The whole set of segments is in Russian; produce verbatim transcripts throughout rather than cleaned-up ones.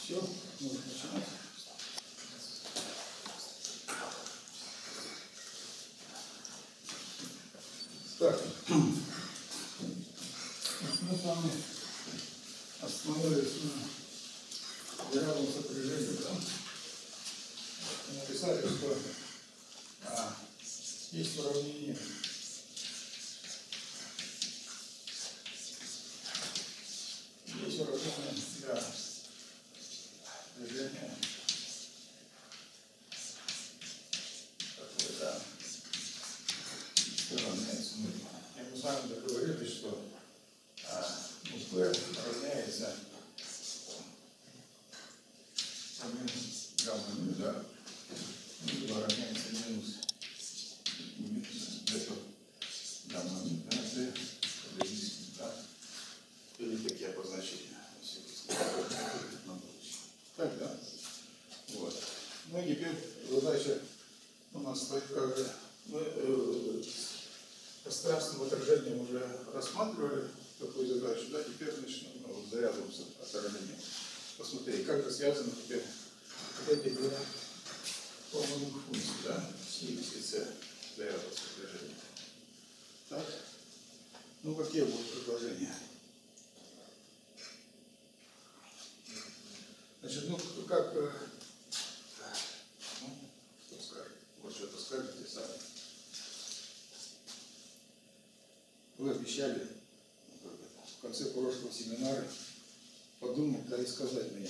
Все, можно начинать. Так, мы с вами остановились на зарядном сопряжении, да? Написали, что а, есть уравнение есть уравнение для движения такое, да, равняется нулю. И мы с вами договорились, что а, ну, p равняется гамма ну, да, ну, равняется минус минус это гамма ну, да, d, да, или такие обозначения. Так, да? Вот. Ну и теперь задача у нас стоит как же. Мы э, пространственным отражением уже рассматривали такую задачу, да, теперь начнем ну, вот, зарядом отражения. Посмотри, как же связаны теперь эти две формулы функций, да, си и c зарядом отражения. Так, ну какие будут предложения? Значит, ну как, ну, что скажет? Вот что-то скажете сами. Вы обещали в конце прошлого семинара подумать, да и сказать мне.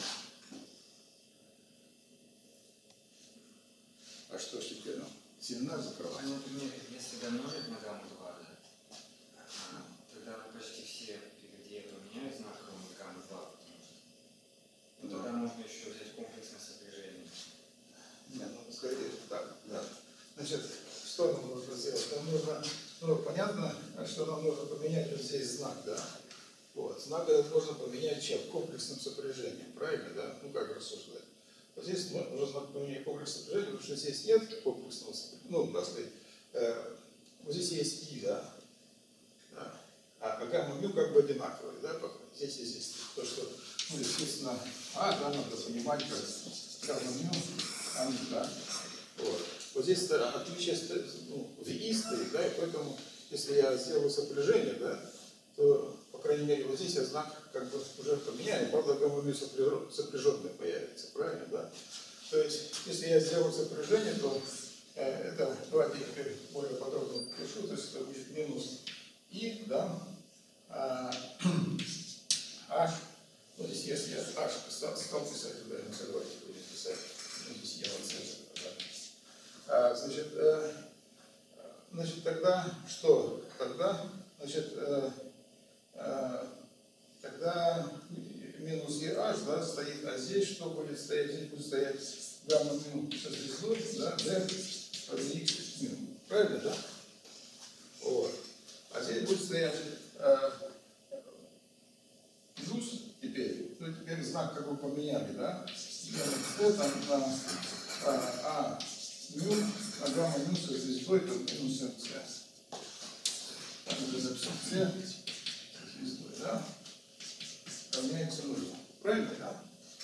А что ж теперь, ну, семинар закрывать? Ну, например, если домножить на гамму два, да, тогда почти все, где я поменяю знак, кроме гаммы два, ну, тогда можно еще взять комплексное сопряжение. Нет, ну, скорее так, да. Значит, что нам нужно сделать? Нам нужно, ну, понятно, что нам нужно поменять вот здесь знак, да? Вот, знак этот можно поменять чем? Комплексным сопряжением, правильно, да? Ну, как рассуждать? Вот здесь нужно поменять комплексное сопряжение, потому что здесь нет комплексного сопряжения, ну, так сказать, э, вот здесь есть и, да? Да. А, а гамма мю как бы одинаковые, да? Здесь и здесь. То, что, ну, естественно, а, да, надо понимать, как гамма мю, а мю, да? Вот. Вот здесь отличие, ну, в и стоит, да, и поэтому, если я сделаю сопряжение, да, то, по крайней мере, вот здесь я знак как бы уже поменяю, правда, гамма мю сопряженный появится, правильно, да? То есть, если я сделаю сопряжение, то э, это, давайте я теперь более подробно пишу, то есть это будет минус и, да, а, h, ну, здесь, если я h стал писать, да, давайте будем писать, ну, здесь я вот это, да. Значит, э, значит, тогда что? Тогда, значит, э, э, тогда минус e h, да, стоит, а здесь что будет стоять? Здесь будет стоять гамма мю со звездой, да, d равно x мю. Правильно, да? Вот. А здесь будет стоять э, плюс теперь, ну теперь знак как бы поменяли, да? D там на а, мю, а гамма мю со звездой, то минус mc. Так, это записать c со звездой, да? Равняется нулю. Правильно, да?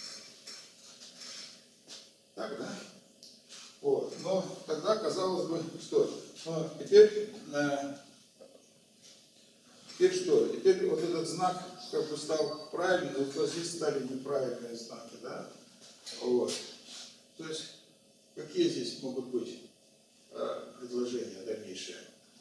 Так, да? Вот. Но тогда казалось бы, что? Но теперь, э, теперь что? Теперь вот этот знак как бы стал правильным, вот здесь стали неправильные знаки, да? Вот. То есть, какие здесь могут быть э, предложения дальнейшие?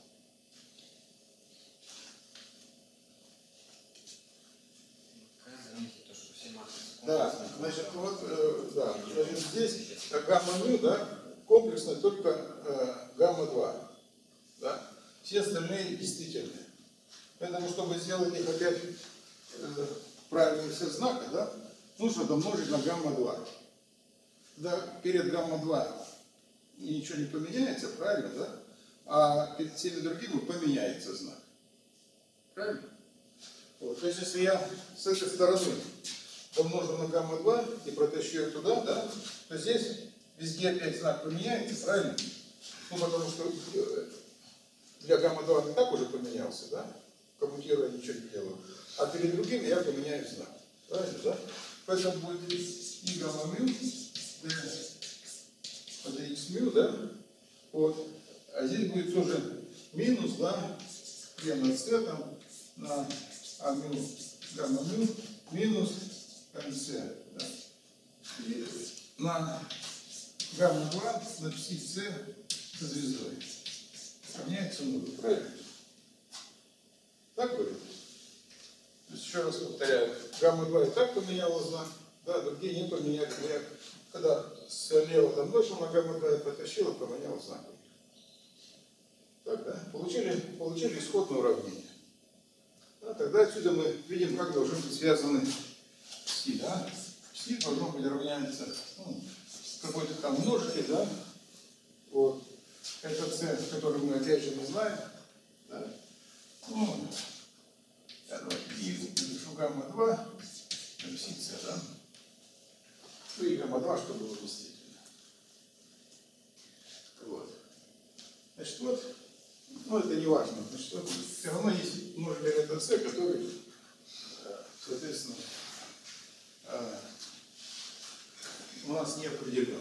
Да, значит, вот, э, да, значит, здесь гамма мю, да, комплексная только э, гамма два, да, все остальные действительные. Поэтому, чтобы сделать их опять э, правильные все знаки, да, нужно домножить на гамма два. Да, перед гамма два ничего не поменяется, правильно, да, а перед всеми другими поменяется знак. Правильно? Вот, то есть, если я с этой стороны домножу на гамма два и протащу ее туда, да, то здесь везде опять знак поменяется, правильно? Ну, потому что для гамма два и так уже поменялся, да? Коммутируя ничего не делаю. А перед другим я поменяю знак. Правильно, да? Поэтому будет и гамма мю, это x мю, да? Вот. А здесь будет тоже минус, да, e на c там, на а мю, гамма мю, минус mc, да. И на гамма два на пси c со звездой. Равняется нулю, правильно? Так будет? То есть, еще раз повторяю, гамма два и так поменяла знак, да, другие не поменяли. Я, когда слева домножил на гамма два, я потащил и поменял знак. Так, да? Получили, получили исходное уравнение. Да, тогда отсюда мы видим, как должны быть связаны пси, да? Пси должно быть равняется, ну, какой-то там множитель, да? Вот. Это c, который мы опять же не знаем. Да? Ну, я давайте и напишу гамма два, пси c, да? Ну и гамма два, чтобы было действительно. Вот. Значит, вот, ну это не важно, значит, вот, все равно есть множитель это c, который, соответственно, у нас не определен.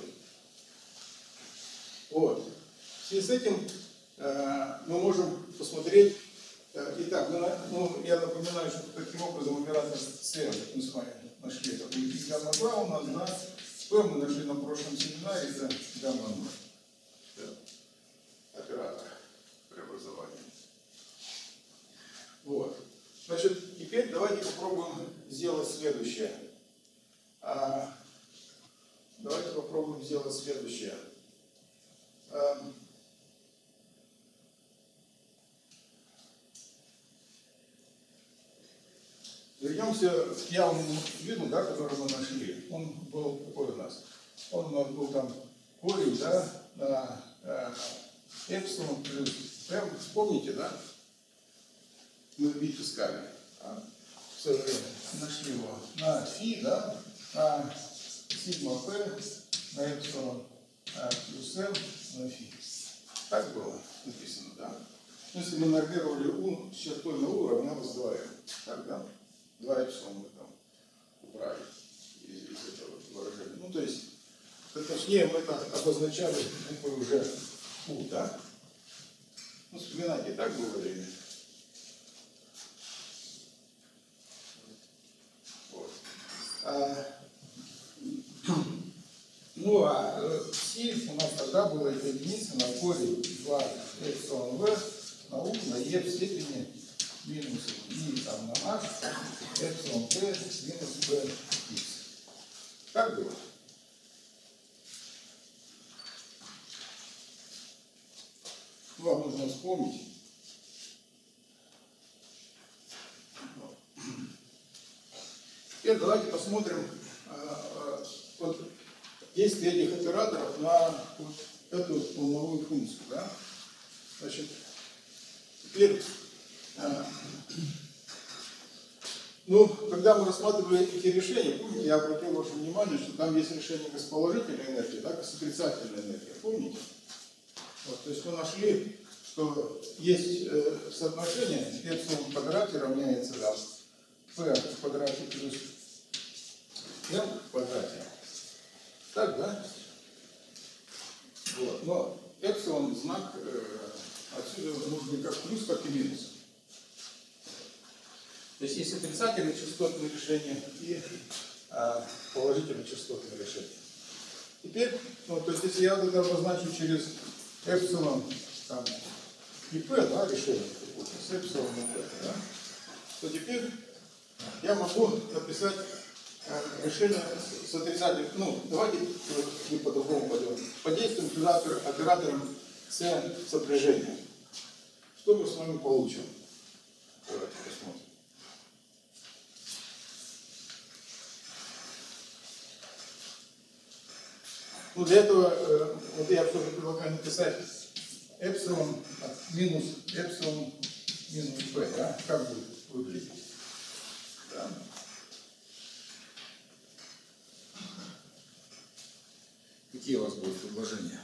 Вот. В связи с этим мы можем посмотреть. Итак, ну, я напоминаю, что таким образом оператор c мы с вами нашли. Это будет гамма два у нас, да? P мы нашли на прошлом семинаре, это гамма ноль. Да. Оператор преобразования. Вот. Значит, теперь давайте попробуем сделать следующее. А, давайте попробуем сделать следующее. А, Вернемся к явному виду, да, который мы нашли. Он был какой у нас? Он у нас был там корень, да, на э, эпсилон плюс m. Помните, да? Мы вид искали. А? В свое время нашли его на фи, да, на сигма p, на эпсилон а, плюс m, на фи. Так было написано, да? Если мы нормировали u с чертой на u равнялось два m. Так, да? два эпсилон мы там убрали из, из этого выражения. Ну, то есть, точнее, мы это обозначали буквой уже u, да? Ну, вспоминайте, так было время. Вот. А, ну, а пси у нас тогда было единица на корень два эпсилон v на u на e в степени минус и там на h, эпсилон p минус p x. Так было? Вам нужно вспомнить. Теперь давайте посмотрим а, а, вот, действие этих операторов на вот эту волновую функцию. Да? Значит, теперь ну, когда мы рассматривали эти решения, помните, я обратил ваше внимание, что там есть решение как с положительной энергией, так и с отрицательной энергией. Помните? Вот, то есть мы нашли, что есть э, соотношение эпсилон в квадрате равняется да, p в квадрате плюс m в квадрате. Так, да? Вот. Но эпсилон знак э, отсюда нужен как плюс, так и минус. То есть есть отрицательные частотные решения и а, положительные частотные решения. Теперь, ну, то есть если я вот это обозначу через эпсилон там, и p, да, решение, с эпсилон и p, да, то теперь я могу написать а, решение с отрицательным, ну, давайте мы по-другому пойдем. Подействуем сюда оператором с сопряжения. Что мы с вами получим? Давайте посмотрим. Ну, для этого э, вот я тоже предлагаю написать эпсилон минус эпсилон минус p, да? Как будет выглядеть? Да. Какие у вас будут предложения?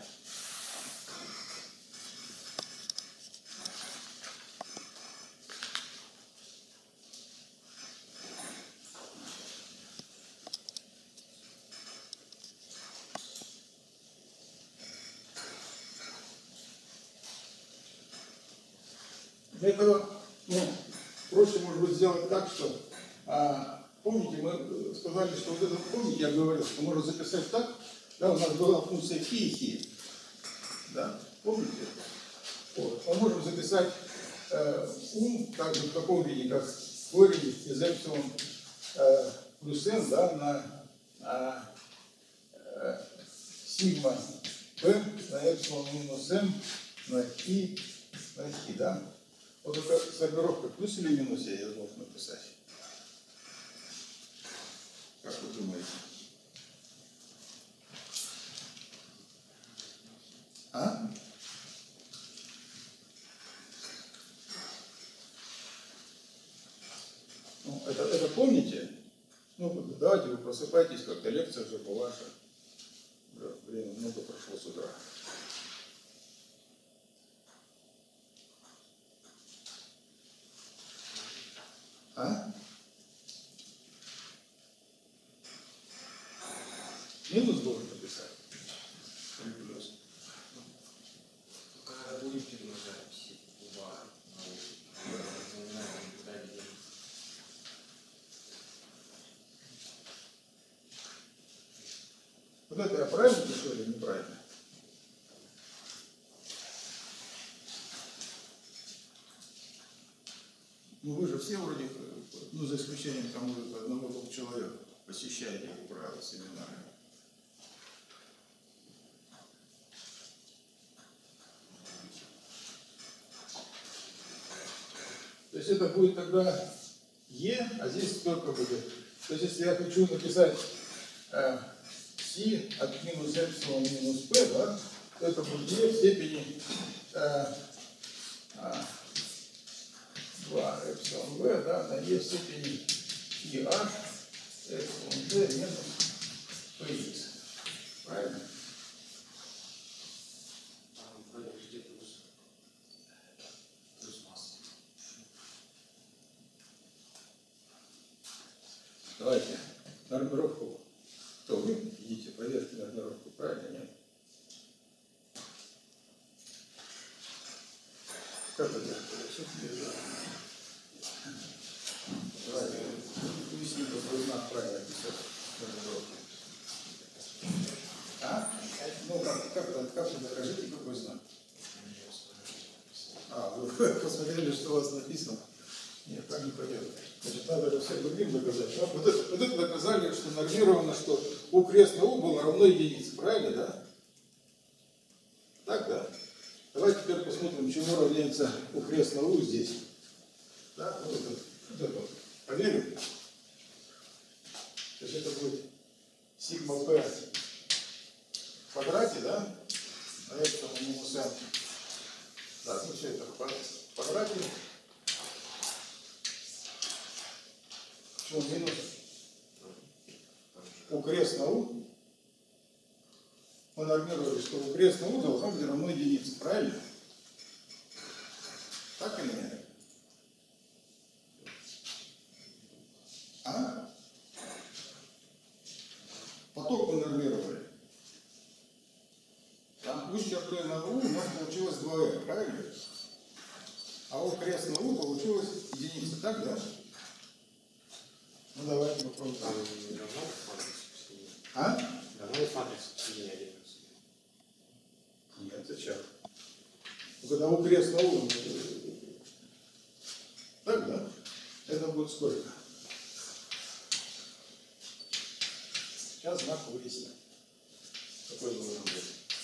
Для этого, ну, проще, может быть, сделать так, что, а, помните, мы сказали, что вот это, помните, я говорил, что можно записать так, да, у нас была функция фи и хи, да, помните это? Вот. Мы можем записать э, ум также в таком виде, как корень из эпсилон э, плюс n, да, на, на э, сигма p на эпсилон минус m на хи на хи, да. Вот эта сортировка плюс или минус я ее должен написать. Как вы думаете? А? Ну, это, это помните? Ну, давайте вы просыпайтесь, как-то лекция уже по вашей. Время много прошло с утра. А? Минус должен написать? Или плюс? Когда будем перемножать все два на знаменатель, куда делить. Вот это я правильно пишу или неправильно? Ну вы же все вроде, ну за исключением там одного-двух человек, посещаете, как правило, семинары. То есть это будет тогда Е, а здесь сколько будет? То есть если я хочу написать э, си от минус эпсилон минус p, да, то это будет Е в степени э, э, два эпсилон v, да, на Е в степени и h эпсилон d минус px. Правильно? Там вроде где плюс. Плюс масса. Давайте нормировку. То вы идите, проверьте нормировку, правильно, нет? Как это? Давайте, уясни, какой знак правильно писать нормировку. А? Ну, как, как, как, как вы докажите, какой знак? А, вы посмотрели, что у вас написано? Нет, так не пойдет. Значит, надо же всем другим доказать. А, вот, это, вот это доказали, что нормировано, что у крест на у было равно единице. Правильно, да? Так, да? Давайте теперь посмотрим, чему равняется у крест на у здесь. Да? Вот это. Вот это. Проверим. То есть это будет сигма p в квадрате, да? На эпсилон минус n. Так, ну все это в квадрате. Почему минус? У крест на у. Мы нормировали, что у крест на у должно быть равно единице. Правильно? Так или нет? А? Поток мы нормировали. Там у чертой на у у нас получилось два э, правильно? А у крест на у получилось единица. Так, да? Ну давайте попробуем. Там не должна быть матрица синяя. А? Должна быть матрица синяя один. Нет, зачем? Когда у крест на у, так, да? Это будет сколько? Сейчас знак выясним. Какой должен быть?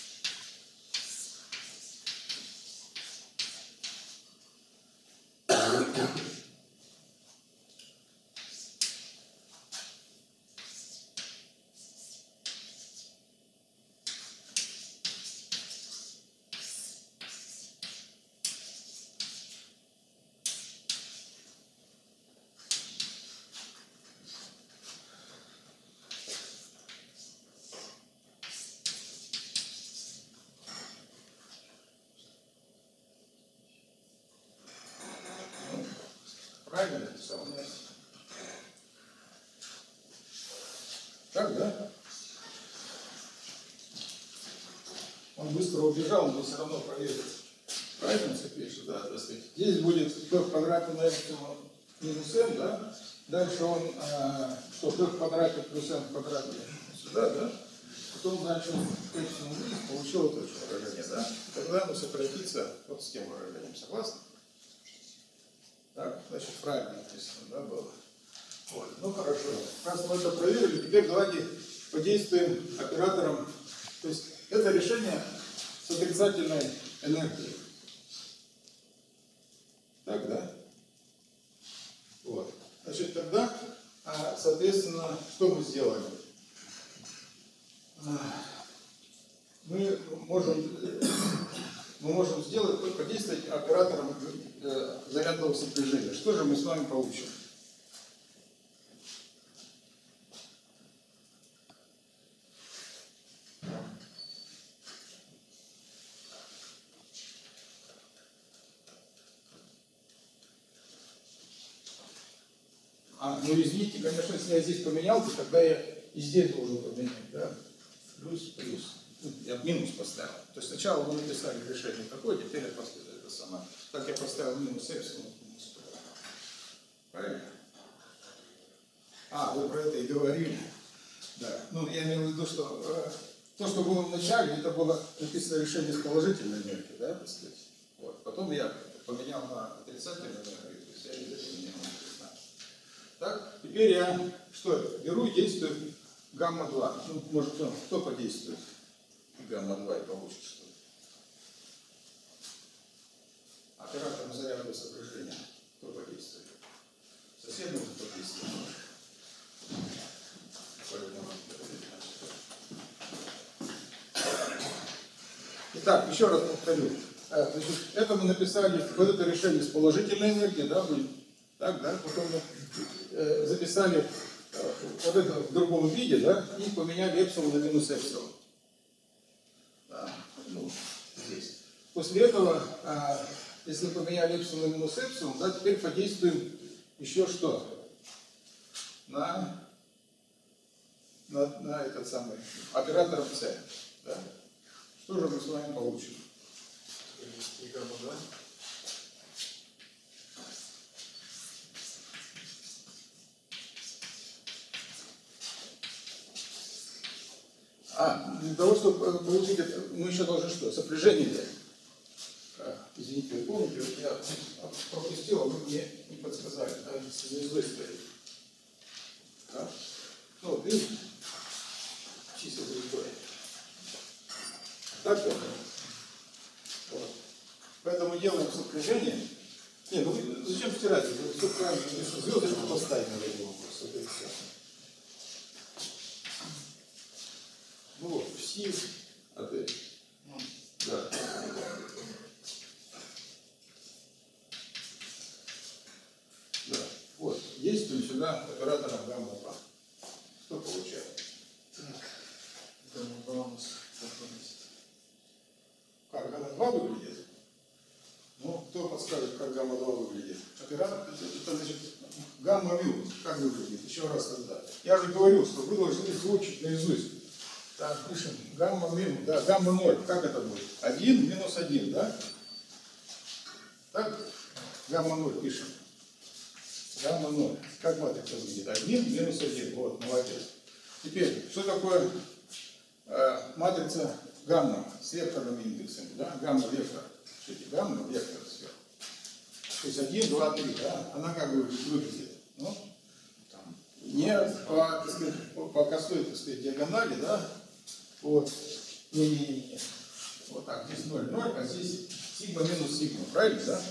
Правильно написал? Так, да? Он быстро убежал, но все равно проверит. Разница пишет, да, так сказать. Здесь будет p в квадрате на эпсилон минус m, да? Дальше он, а, что p в квадрате плюс m в квадрате сюда, да? Потом, значит, эпсилон вниз получил вот это выражение, да? Тогда оно сократится вот с тем выражением, согласны? Так, значит, правильно написано, да, было? Вот. Ну, хорошо. Раз мы это проверили, теперь давайте подействуем оператором. То есть это решение с отрицательной энергией. Так, да? Вот. Значит, тогда, соответственно, что мы сделали? Мы можем, мы можем сделать, только действовать оператором зарядного сопряжения. Что же мы с вами получим? А, ну извините, конечно, если я здесь поменял, то тогда я и здесь должен поменять, да? Плюс, плюс. Я минус поставил. То есть сначала мы написали решение такое, теперь я поставил это самое. Так я поставил минус эпсилон. Правильно? А, вы про это и говорили. Да. Ну, я имел в виду, что э, то, что было в начале, это было написано решение с положительной энергией, да, так сказать. Вот. Потом я поменял на отрицательную энергию, то есть я это поменял на отрицательную. Так, теперь я что это? Беру и действую гамма два. Ну, может, кто, кто подействует гамма два и получит что-то? Оператор зарядного сопряжения. Кто подействует? Сосед может подействовать. Итак, еще раз повторю. Значит, это мы написали, вот это решение с положительной энергией, да, мы, так, да, потом мы э, записали э, вот это в другом виде, да, и поменяли эпсилон на минус эпсилон. Да, ну, здесь. После этого, э, если поменяли эпсилон на минус эпсилон, да, теперь подействуем еще что? На, на, на этот самый оператор С. Да? Что же мы с вами получим? И гамма два. А, для того, чтобы получить это, мы еще должны что? Сопряжение взять. А, извините, вы помните, вот я пропустил, а вы мне не подсказали. Да? С звездой стоит. Да? Ну, вот, видите? Чисто звездой. Так, да? Вот. Поэтому делаем сопряжение. Не, ну вы зачем стирать? Вы все правильно. Звездочку поставить надо было просто. Это и все. Ну вот, пси от L. Да. Да. Вот. Действуем сюда оператором гамма два. Что получается? Гамма два у нас находится. Как гамма два выглядит? Ну, кто подскажет, как гамма два выглядит? Оператор, это, это значит гамма мю. Как выглядит? Еще раз тогда. Я же говорил, что вы должны выучить наизусть. Так, пишем гамма мю, да, гамма ноль. Как это будет? один минус один, да? Так? Гамма ноль пишем. Гамма ноль. Как матрица выглядит? один минус один. Вот, молодец. Теперь, что такое э, матрица гамма с векторными индексами? Да? Гамма вектор. Смотрите, гамма вектор сверху. То есть один, два, три, да? Она как бы выглядит? Ну, там, не по, так сказать, по косой, так сказать, диагонали, да? Вот. Не-не-не. Вот так. Здесь ноль, ноль, а здесь сигма минус сигма. Правильно, да?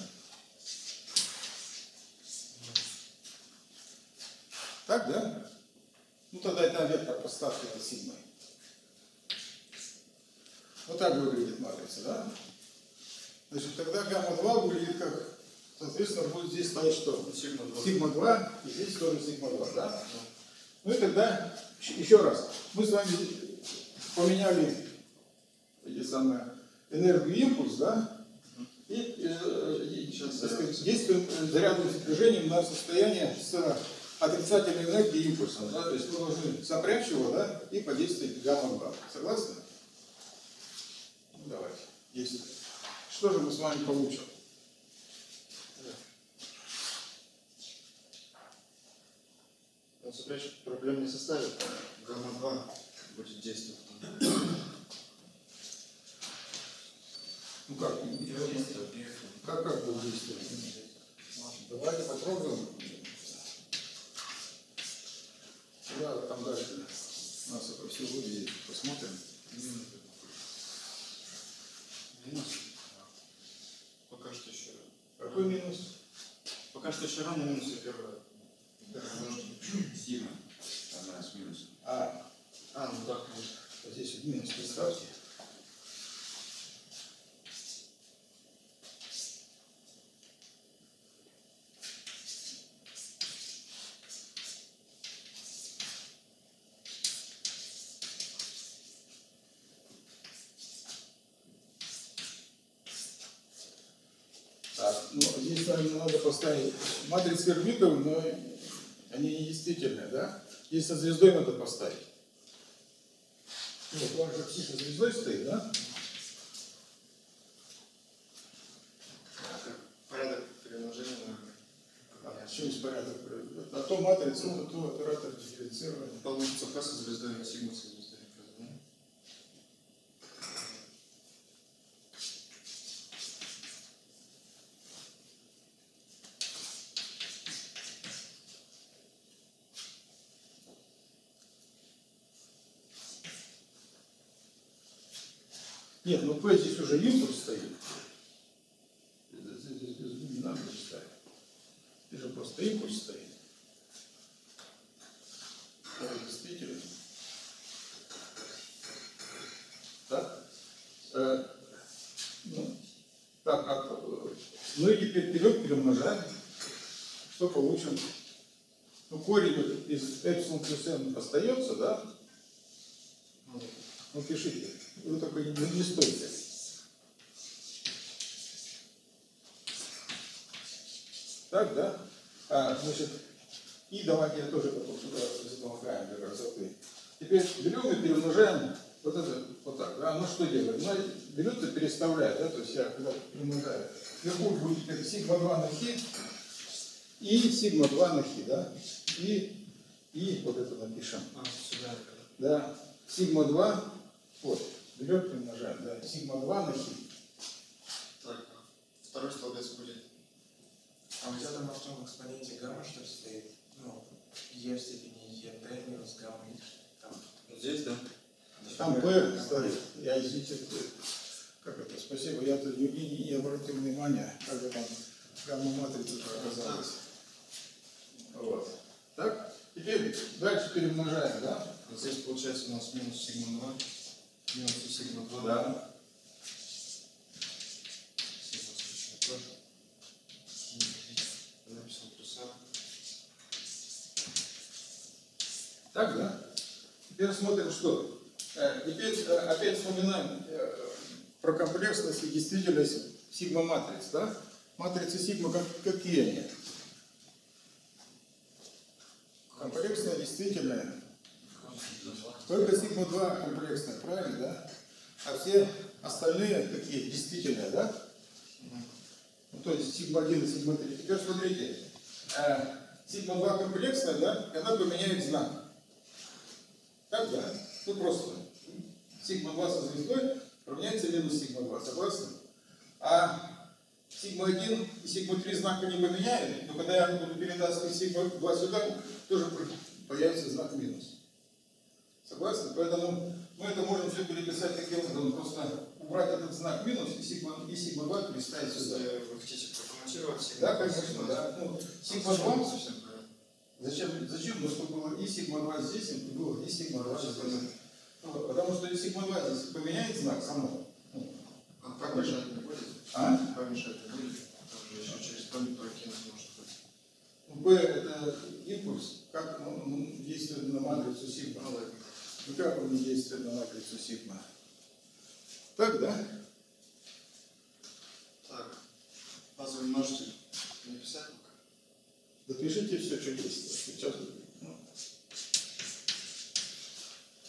Так, да? Ну тогда это вектор поставки это сигмой. Вот так выглядит матрица, да? Значит, тогда гамма два выглядит как, соответственно, будет здесь стоять что? Сигма два. Сигма два, и здесь тоже сигма два, да? Ну и тогда, еще раз, мы с вами поменяли эти самые, энергию и импульс, да? И, э, и Сейчас так сказать, действуем зарядным сопряжением на состояние с отрицательной энергией и импульсом, да? То есть мы должны сопрячь его, да, и подействовать гамма два. Согласны? Ну, давайте. Действуем. что же мы с вами получим? Он запрещен, проблем не составит, гамма два будет действовать. Ну как? Как, как будет действовать? Давайте попробуем. Да, там дальше у нас это все выглядит. Посмотрим. Минус. Пока что еще. Какой минус? Пока что еще рано минус и первое. Сигма. Одна с минусом. А, А, ну так, конечно. вот здесь вот минус представьте. Так, ну здесь, наверное, надо поставить матрицы Эрмитова, но они не действительные, да? Здесь со звездой надо поставить. Вот, он же со звездой стоит, да? Порядок перемножения, наверное. А, что есть порядок? А то матрица, а то оператор дифференцирования. Получится Х со звездой и сигма со звездой. Правда? Нет, ну P здесь уже импульс стоит. Здесь, здесь, здесь не надо ставить. Здесь же просто импульс стоит. Это действительно. Так? Э, ну, так, а, ну и теперь вперед перемножаем. Что получим? Ну, корень из эпсилон плюс n остается, да? Ну, пишите. Вы только не, не стойте. Так, да? А, значит, и давайте я тоже потом сюда замахаем для красоты. Теперь берем и перемножаем вот это вот так, да? Ну что делаем? Ну, берется, переставляет, да? То есть я когда перемножаю. Вверху будет это сигма два на хи и сигма два на хи, да? И, и вот это напишем. А, сюда. Да, сигма два, вот, берем, перемножаем, да, сигма два на хи. Так, второй столбец будет. А у тебя там во втором экспоненте гамма что ли стоит? Ну, e в степени et минус гамма и там. Вот здесь, да? Там P стоит, я извините, как это, спасибо, я тут не, не, не обратил внимания, как же там гамма-матрица оказалась. Вот, так, теперь дальше перемножаем, да? Вот здесь получается у нас минус сигма два, минус сигма два. Да. Сигма спрещено тоже. Написано плюс А. Так, да? Теперь смотрим, что. Э, Теперь э, опять вспоминаем э, про комплексность и действительность сигма-матриц, да? Матрицы сигма как, какие они? Комплексная, действительная. Только сигма два комплексная, правильно, да? А все остальные такие действительные, да? Ну, то есть сигма один и сигма три. Теперь смотрите, э, сигма два комплексная, да, и она поменяет знак. Так, да? Ну просто. Сигма два со звездой равняется минус сигма два, согласны? А сигма один и сигма три знака не поменяют, но когда я буду перетаскивать сигма два сюда, тоже появится знак минус. Согласны? Поэтому мы это можем все переписать таким образом, просто убрать этот знак минус и сигма, и сигма два переставить сюда. Если вы хотите проформатировать сигма Да, два, конечно, сигма да. Ну, Сигма сигма два. совсем правильно. Зачем, зачем? Ну, чтобы было и сигма два здесь, и было и сигма два здесь. Ну, потому что и сигма два здесь поменяет знак само. Ну, А помешать не будет? а? Помешать не будет? Там же еще через память прокинуть может быть. Ну, B это импульс, как он, он действует на матрицу сигма. Ну ладно. Ну как он не действует на матрицу сигма? Так, да? Так, базовый множитель не писать пока. Допишите все, что есть. Сейчас. Ну.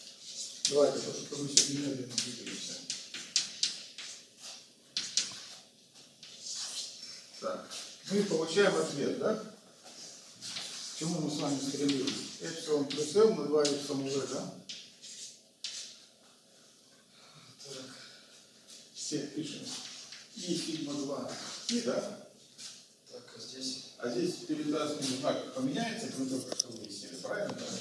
Давайте, чтобы мы сегодня медленно двигаемся. Так, мы получаем ответ, да? К чему мы с вами стремились? Эпсилон плюс L на два эпсилон V, да? Так, все пишем. И сигма два. И, да? Так, а здесь? А здесь передаточный знак поменяется, мы только что выяснили, правильно? Да?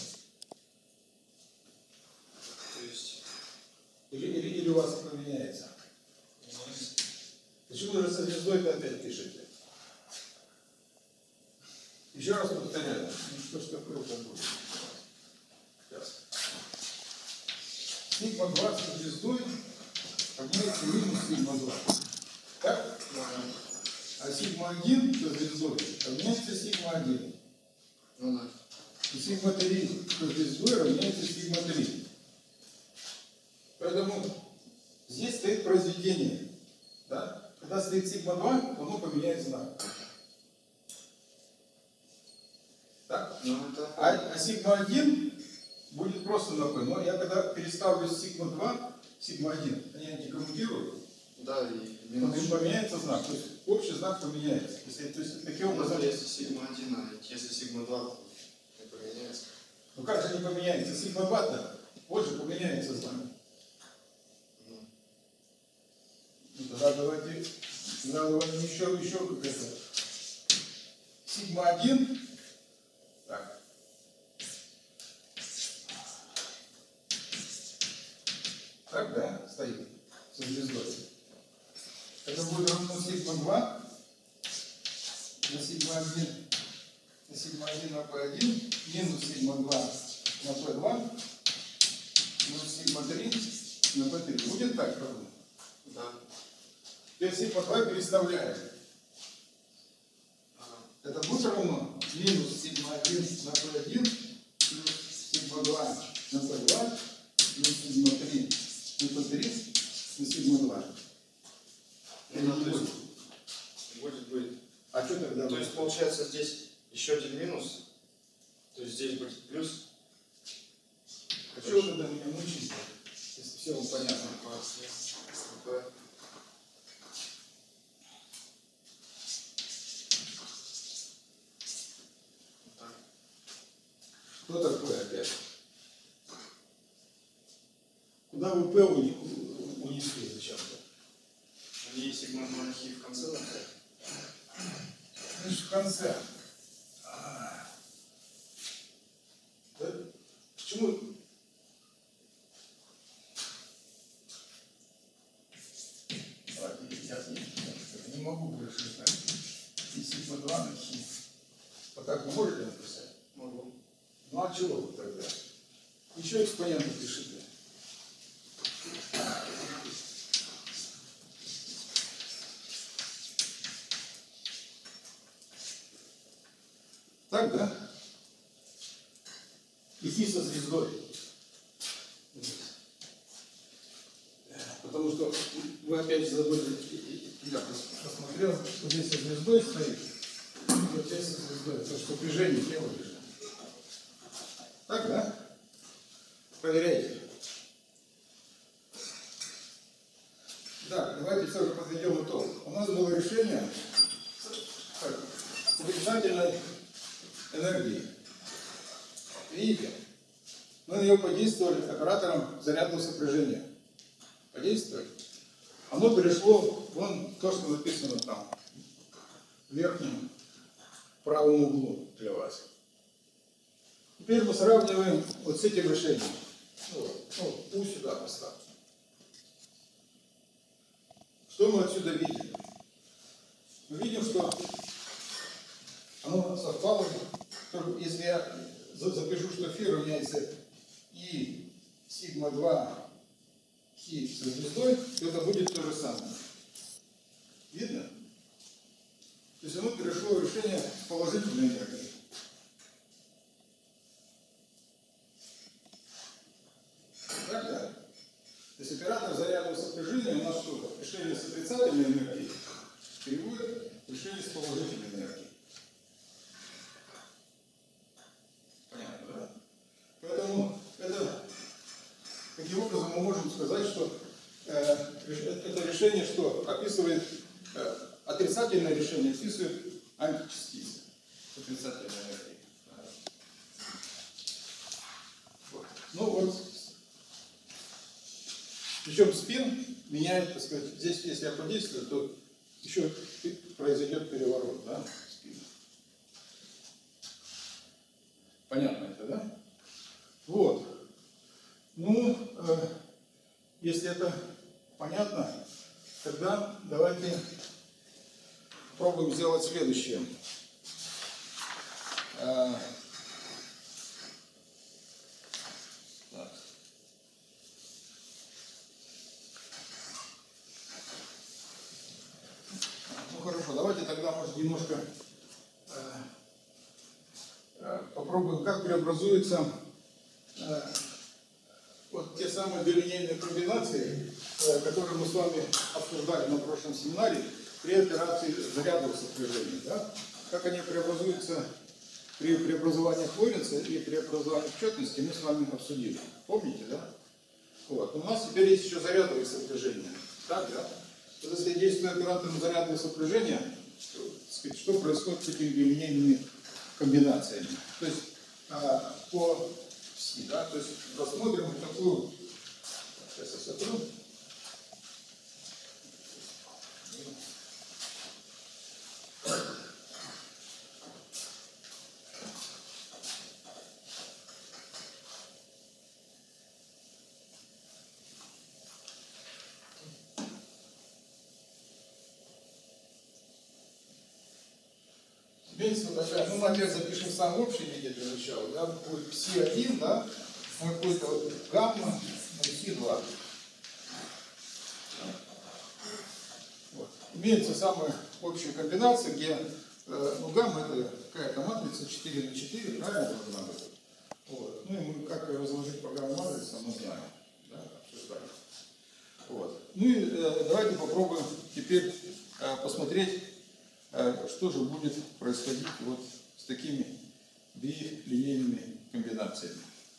То есть... Или, или, или у вас поменяется? Почему же со звездой-то опять пишете? Еще раз повторяю. Ну что ж такое-то будет? Сейчас. Сигма два со звездой равняется минус сигма два. Так? А сигма один со звездой равняется сигма один. Ну да. И сигма три со звездой равняется сигма три. Поэтому здесь стоит произведение. Да? Когда стоит сигма два, то оно поменяет знак. Так? Ну это... А, а сигма один будет просто на P. Но я когда переставлю сигма два, сигма один, они антикоммутируют, Да, и то минус... им поменяется знак. То есть общий знак поменяется. Если, то есть таким образом... Если сигма один, а если сигма два, то не поменяется. Ну как же не поменяется? Сигма два-то позже поменяется знак. Ну, тогда давайте, тогда давайте еще, еще как-то. Сигма один. Так. Так, да, стоит со звездой. Это будет равно сигма два на сигма один, на сигма один на P один, минус сигма два на P два, минус сигма три на P три. Будет так равно? Да. Теперь сигма два переставляем. Это будет равно минус сигма один на P один плюс сигма два на P два плюс сигма три на P три на сигма два. Ну, да, то есть будет быть. А что тогда? То есть получается здесь еще один минус, то есть здесь будет плюс. А что вы тогда меня мучите, если все вам понятно? Да. Что такое опять? Куда вы P уни- у- унесли зачем-то? И сигма два на хи в конце написать. Значит, в конце. А. Да? Почему? Ладно, я не, не могу больше знать. И сигма два на хи. Вот так вы можете написать? Могу. Ну а чего вы тогда? Еще экспоненты пишите. Так, да? И хи со звездой. Потому что вы опять забыли, я посмотрел, что здесь со звездой стоит, и вот здесь со звездой, то что движение тела лежит. Так, да? Проверяйте. Да, давайте все же подведем итог. У нас было решение отрицательной энергии. Видите? Мы на нее подействовали оператором зарядного сопряжения. Подействовали. Оно перешло вон то, что написано там, в верхнем правом углу для вас. Теперь мы сравниваем вот с этим решением. Ну, ну, У сюда поставь. Что мы отсюда видим? Мы видим, что оно совпало, если я запишу, что φ равняется И сигма два хи со звездой, то это будет то же самое. Видно? То есть оно перешло в решение с положительной энергией. Так, да? То есть оператор зарядного сопряжения у нас что? Решение с отрицательной энергией переводит в решение с положительной энергией. Понятно, да? Поэтому это, таким образом мы можем сказать, что э, это решение что описывает э, отрицательное решение описывает античастицы. Отрицательная энергия. Вот. Ну вот. Причем спин меняет, так сказать, здесь, если я подействую, то еще произойдет переворот, да, спина. Понятно это, да? Вот. Ну, э, если это понятно, тогда давайте попробуем сделать следующее. Э, так. Ну хорошо, давайте тогда, может, немножко э, э, попробуем, как преобразуется э, вот те самые билинейные комбинации, э, которые мы с вами обсуждали на прошлом семинаре при операции зарядного сопряжения. Да? Как они преобразуются при преобразовании Лоренца и преобразовании четности, мы с вами обсудили. Помните, да? Вот. У нас теперь есть еще зарядное сопряжение. Так, да? Вот если действует оператором зарядного сопряжения, то, что происходит с этими билинейными комбинациями? То есть а, по пси, да? То есть рассмотрим такую. Сейчас я сотру. Имеется такая, ну мы опять запишем в самом общем виде для начала, да, будет пси один, да, какой-то вот гамма на пси два. Вот. Имеется самая общая комбинация, где э, ну, гамма это какая-то матрица четыре на четыре, правильно должна быть? Вот. Ну и мы как разложить по гамма-матрицам, мы знаем, да, обсуждаем. Вот. Ну и э, давайте попробуем теперь э, посмотреть, что же будет происходить вот с такими билинейными комбинациями.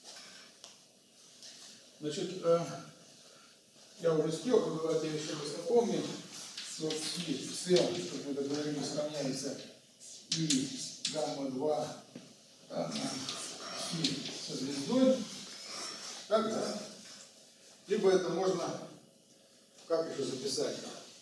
Значит, я уже спел, давайте еще раз напомним. Вот и С, как мы договорились, равняется и гамма два на пси со звездой. Так, да? Либо это можно, как еще записать,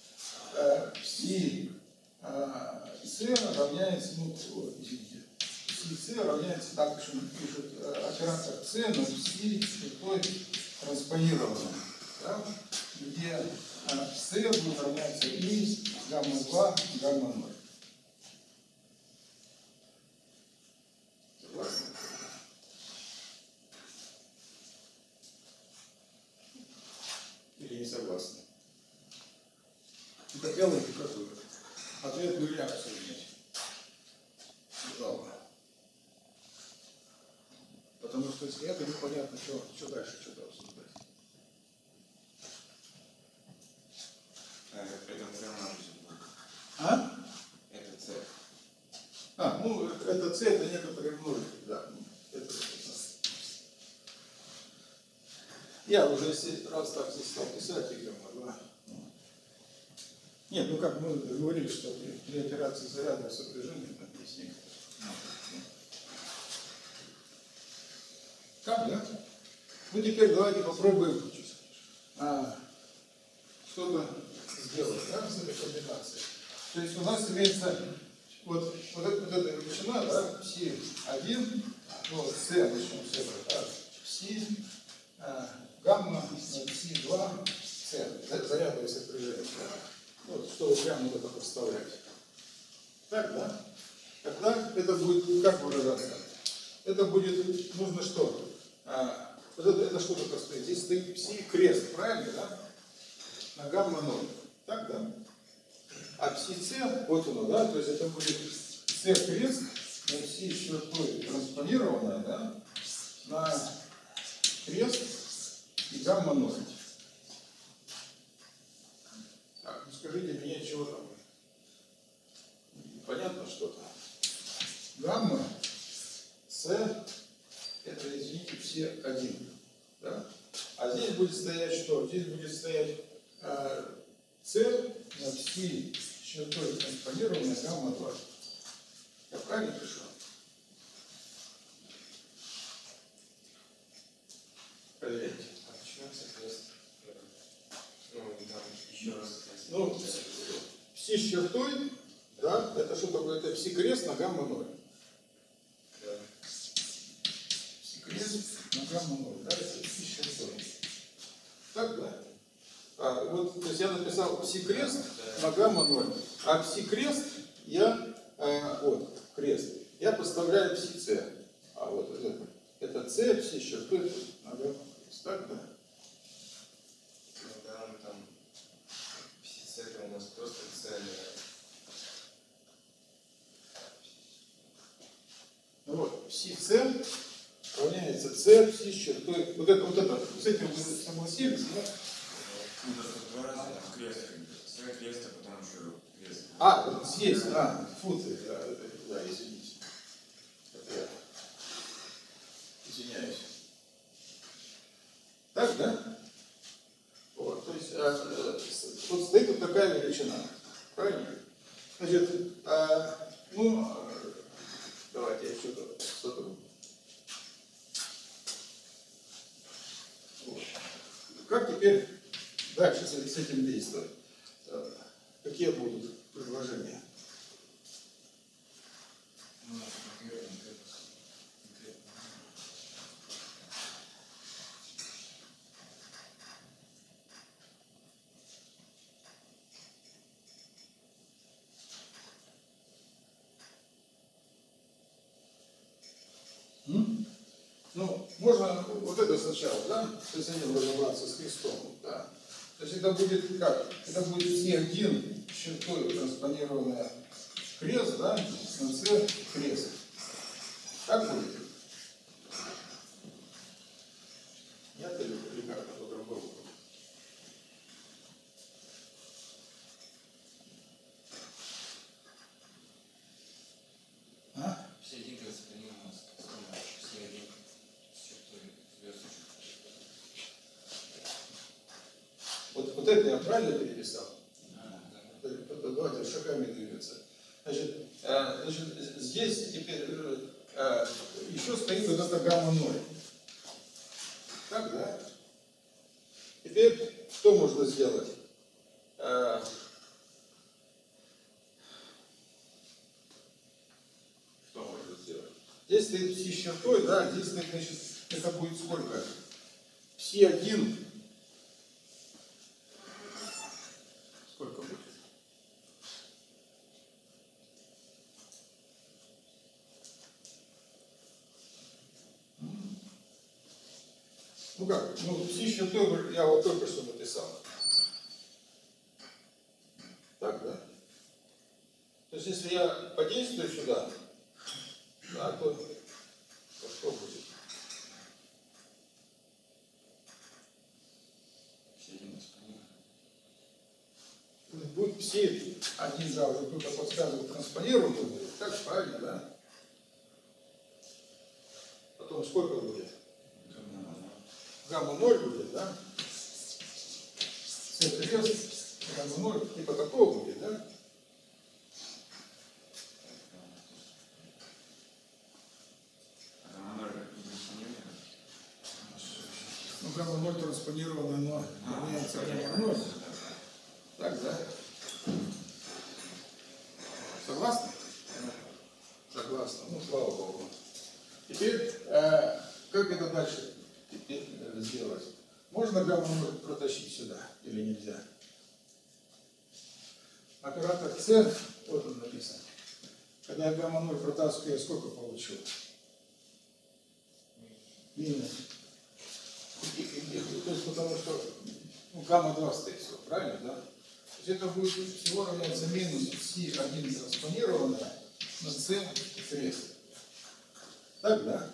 пси С равняется, ну, извините, С равняется, так что пишут, оператор С на пси чертой транспонированной, да, где С будет равняться и гамма два, гамма ноль. Согласны? Или не согласны? Это делаете какую? Ответную реакцию иметь. Жалко. Потому что если это непонятно, что, что дальше, что-то обсуждать. Это прямо А? это С. А, ну, это С, это некоторые множители, да. Это, я уже если раз так здесь стал писать, и гамма. Нет, ну как мы говорили, что при, при операции зарядного сопряжения там есть некоторые. Так, да? Ну теперь давайте попробуем а, что-то сделать, да, с этой комбинацией. То есть у нас имеется вот, вот, эта, вот эта величина, да, пси один, ну, С начнем с этого, да, пси, а, гамма на пси два, С, зарядное сопряжение, да. Вот, чтобы прямо вот это представлять. Так, да? Тогда это будет как выражаться? Это будет, нужно что? А, вот это, это что такое стоит? Здесь стоит пси крест, правильно, да? На гамма ноль. Так, да? А пси С, вот оно, да? То есть это будет С крест на пси чертой транспонированная, да? На крест и гамма ноль. Так, ну скажите мне, чего там? Понятно что-то? Гамма С это, извините, пси один. Да? А здесь будет стоять что? Здесь будет стоять э, С на пси чертой транспонированная гамма два. Я правильно пишу? Проверяйте. А почему соответственно? Ну, там еще раз. Ну, пси с чертой, да, это что такое? Это пси-крест на гамма ноль. Да. Пси-крест на гамма ноль, да, это пси с чертой. Так, да? А, вот, то есть я написал пси-крест на гамма ноль, а пси-крест я, а, вот, крест, я подставляю пси-с. А вот это, это с, пси с чертой на гамма крест. Так, да? Ну да, ну там пси-с это у нас просто цель. Ну вот, пси-с равняется с, пси с чертой. Вот это, вот это, с этим вы согласились, да? Ну, даже два раза там крест. С крест, а потом еще крест. А, вот здесь, а, фу ты, да, это, да, извините. Это я. Извиняюсь. Так, да? Вот, то есть, а, э, с- вот стоит вот такая величина. Правильно? Значит, а, ну, а, давайте я что-то сотру. Вот. Как теперь дальше с, с этим действовать? А, Какие будут предложения? Ну, конкретно, конкретно. Конкретно. М? Ну, можно вот это сначала, да, то есть они разобраться с крестом, да. То есть это будет как? Это будет си один с чертой транспонированная крест, да, на c крест. Так будет? Нет или, или как? А по-другому будет? А? Все один транспонирован с крестом, все один с чертой звездочек. Вот, вот это я правильно переписал? А, да. Давайте шагами двигаться. Значит, э, значит, здесь теперь э, э, еще стоит вот эта гамма ноль. Так, да? Теперь что можно сделать? Э, что можно сделать? Здесь стоит пси с чертой, да, здесь стоит, значит, это будет сколько? пси один. Сколько будет? Ну как, ну пси с чертой я вот только что написал. Так, да? То есть если я подействую сюда, да, то, то что будет? Все один транспонирован. Будет пси один, да, уже кто-то подсказывает, транспонированный будет. Так, правильно, да? Потом сколько будет? Гамма ноль будет, да? С крест, гамма ноль, типа такого будет, да? А там ноль не транспонирован. Ну, гамма ноль транспонировано, но равняется гамма ноль. Так, да? Согласны? Согласны. Ну, слава Богу. Теперь, э, как это дальше теперь, э, сделать? Можно гамма ноль протащить сюда или нельзя? Оператор С, вот он написан. Когда я гамма ноль протаскиваю, я сколько получу? Минус. И- и- и- То есть потому что ну, гамма два стоит все, правильно, да? То есть это будет всего равняется минус си один транспонированное на С крест. Так, да?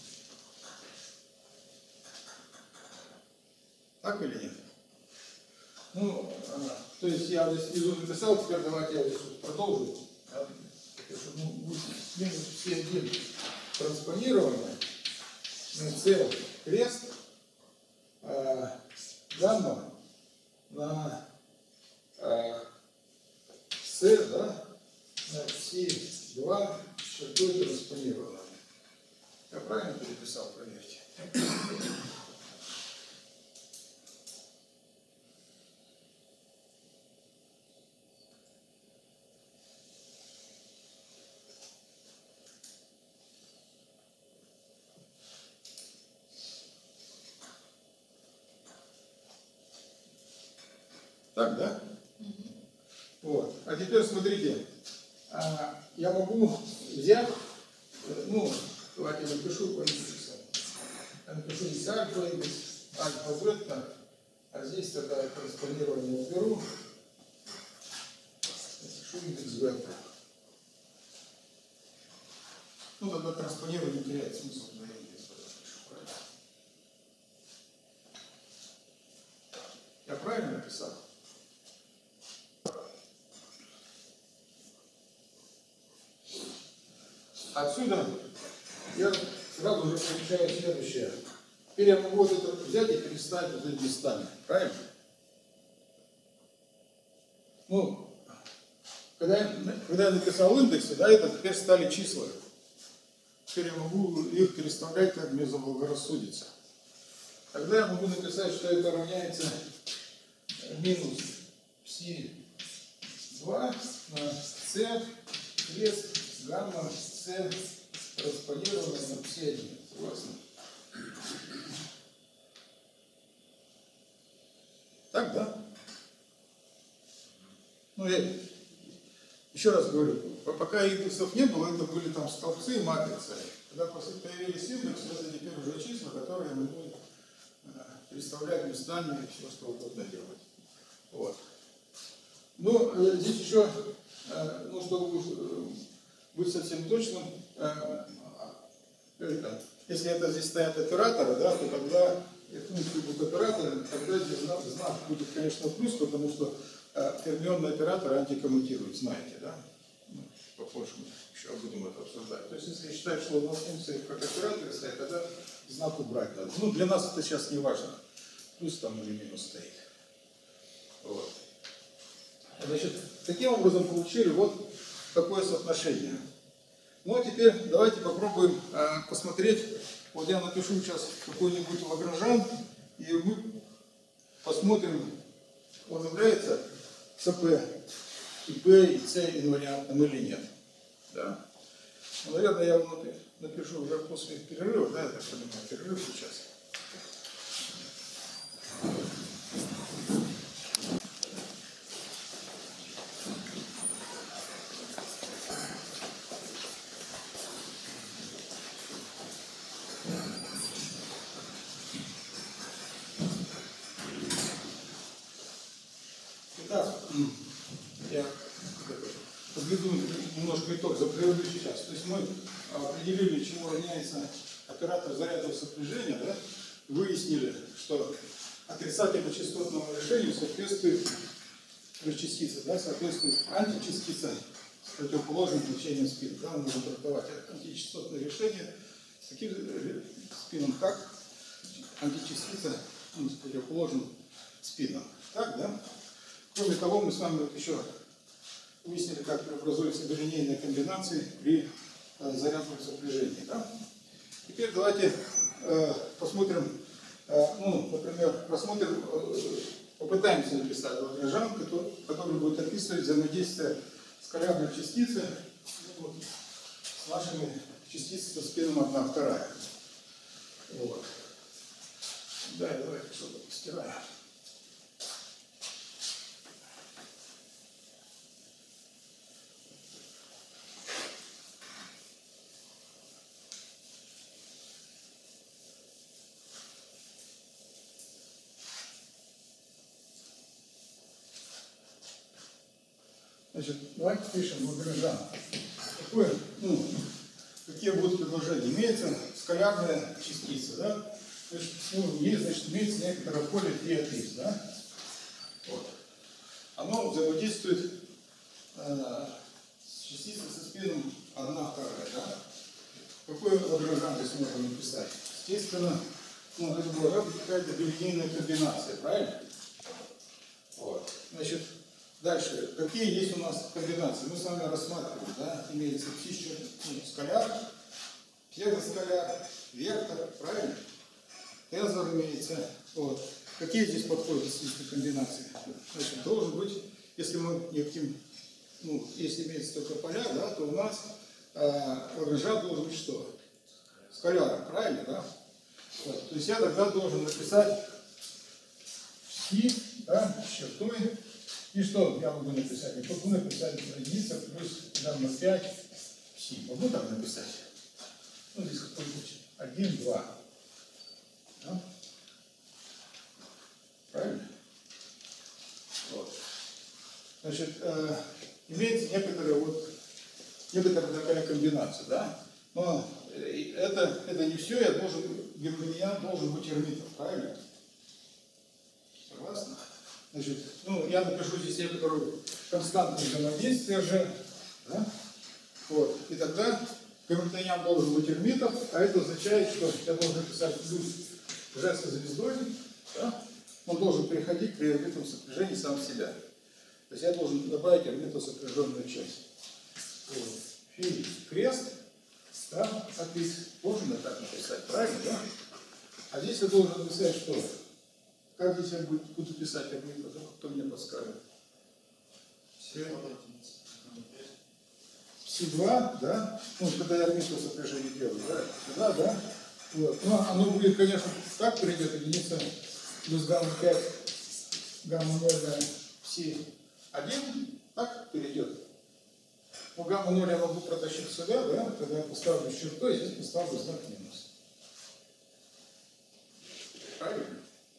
Так или нет? Ну, ага. То есть я здесь внизу написал, теперь давайте я здесь вот продолжу. Да? Потому что, ну, будет минус си один транспонированное на С крест гамма на э, С, да, на Си два с чертой транспонированной. Я правильно переписал, проверьте. Так, да? Вот. А теперь смотрите, а, я могу взять, э, ну, давайте я напишу по индексу. Я напишу здесь альфа индекс, альфа бета, а здесь тогда транспонирование уберу. Напишу индекс бета. Ну, тогда транспонирование теряет смысл для индекса. Я правильно написал? Отсюда я сразу же получаю следующее. Теперь я могу вот это взять и переставить вот эти местами. Правильно? Ну, когда я, когда я написал индексы, да, это теперь стали числа. Теперь я могу их переставлять, как мне заблагорассудится. Тогда я могу написать, что это равняется минус Си два на С крест гамма С транспонированное на Пси один. Согласны? Так, да? Ну, я еще раз говорю, пока индексов не было, это были там столбцы и матрицы. Когда после появились индексы, это теперь уже числа, которые мы будем переставлять местами и все, что угодно делать. Вот. Ну, здесь еще, ну, чтобы быть совсем точным, это, если это здесь стоят операторы, да, то тогда, если функции будут операторы, тогда здесь знак, знак будет, конечно, плюс, потому что э, фермионные операторы антикоммутируют, знаете, да? Ну, попозже мы еще будем это обсуждать. То есть, если я считаю, что у нас функции как операторы стоят, тогда знак убрать надо. Ну, для нас это сейчас не важно, плюс там или минус стоит. Вот. Значит, таким образом получили вот такое соотношение. Ну а теперь давайте попробуем э, посмотреть. Вот я напишу сейчас какой-нибудь Лагранжан, и мы посмотрим, он является ЦП и П и С инвариантным или нет. Да. Ну, наверное, я вам напишу уже после перерыва, да, я так понимаю, перерыв сейчас. Итак, я подведу немножко итог за предыдущий час. То есть мы определили, чему равняется оператор зарядов сопряжения, да? Выяснили, что отрицательно-частотному решению соответствует частица, да? Соответствует античастица с противоположным значением спина. Да? Мы можем трактовать античастотное решение с таким спином, как античастица ну, с противоположным спином. Так, да? Кроме того, мы с вами вот еще выяснили, как преобразуются билинейные комбинации при э, зарядном сопряжении. Да? Теперь давайте э, посмотрим, э, ну, например, рассмотрим, э, попытаемся написать Лагранжан, который, который будет описывать взаимодействие скалярной частицы ну, вот, с нашими частицами со спином одна вторая. Вот. Да, давайте что-то постираем. Значит, давайте пишем Лагранжан. Какое, ну, какие будут предложения? Имеется скалярная частица, да? То есть, ну, есть, значит, имеется некоторое поле три от икс, да? Вот. Оно взаимодействует э, с частицей со спином одна вторая, да? Какой Лагранжан здесь можно написать? Естественно, ну, это должна быть какая-то билинейная комбинация, правильно? Вот. Значит, Дальше, какие есть у нас комбинации? Мы с вами рассматриваем, да, имеется пси, ну, скаляр, псевдоскаляр, вектор, правильно? Тензор имеется. Вот. Какие здесь подходят численные комбинации? Значит, должен быть, если мы не хотим, ну, если имеется только поля, да, то у нас э, Лагранжан должен быть что? Скаляром, правильно, да? Вот. То есть я тогда должен написать пси, да, с чертой. И что я могу написать? Я могу написать единица плюс гамма пять пси. Могу так написать? Ну, здесь какой-нибудь один, два. Да? Правильно? Вот. Значит, э, имеется некоторая вот некоторая такая комбинация, да? Но это, это не все, я должен, германиан должен быть эрмитов, правильно? Согласны? Значит, ну, я напишу здесь некоторую константу взаимодействия же, да? Вот. И тогда гамильтониан должен быть эрмитов, а это означает, что я должен писать плюс женской звездой, да? Он должен переходить при эрмитовом сопряжении сам себя. То есть я должен добавить эрмитовую сопряженную часть. Вот. Фи, крест, да, опис, можно так написать, правильно, да? А здесь я должен написать что? Как здесь я буду, буду писать эрмитов, кто мне подскажет? Си два, да? Ну, когда я эрмитовое сопряжение делаю, да? Да, да? Вот. Но оно будет, конечно, так придет, единица плюс гамма пять, гамма ноль, да, пси один, так перейдет. Но гамма ноль я могу протащить сюда, да? Тогда я поставлю чертой, здесь поставлю знак минус. Правильно?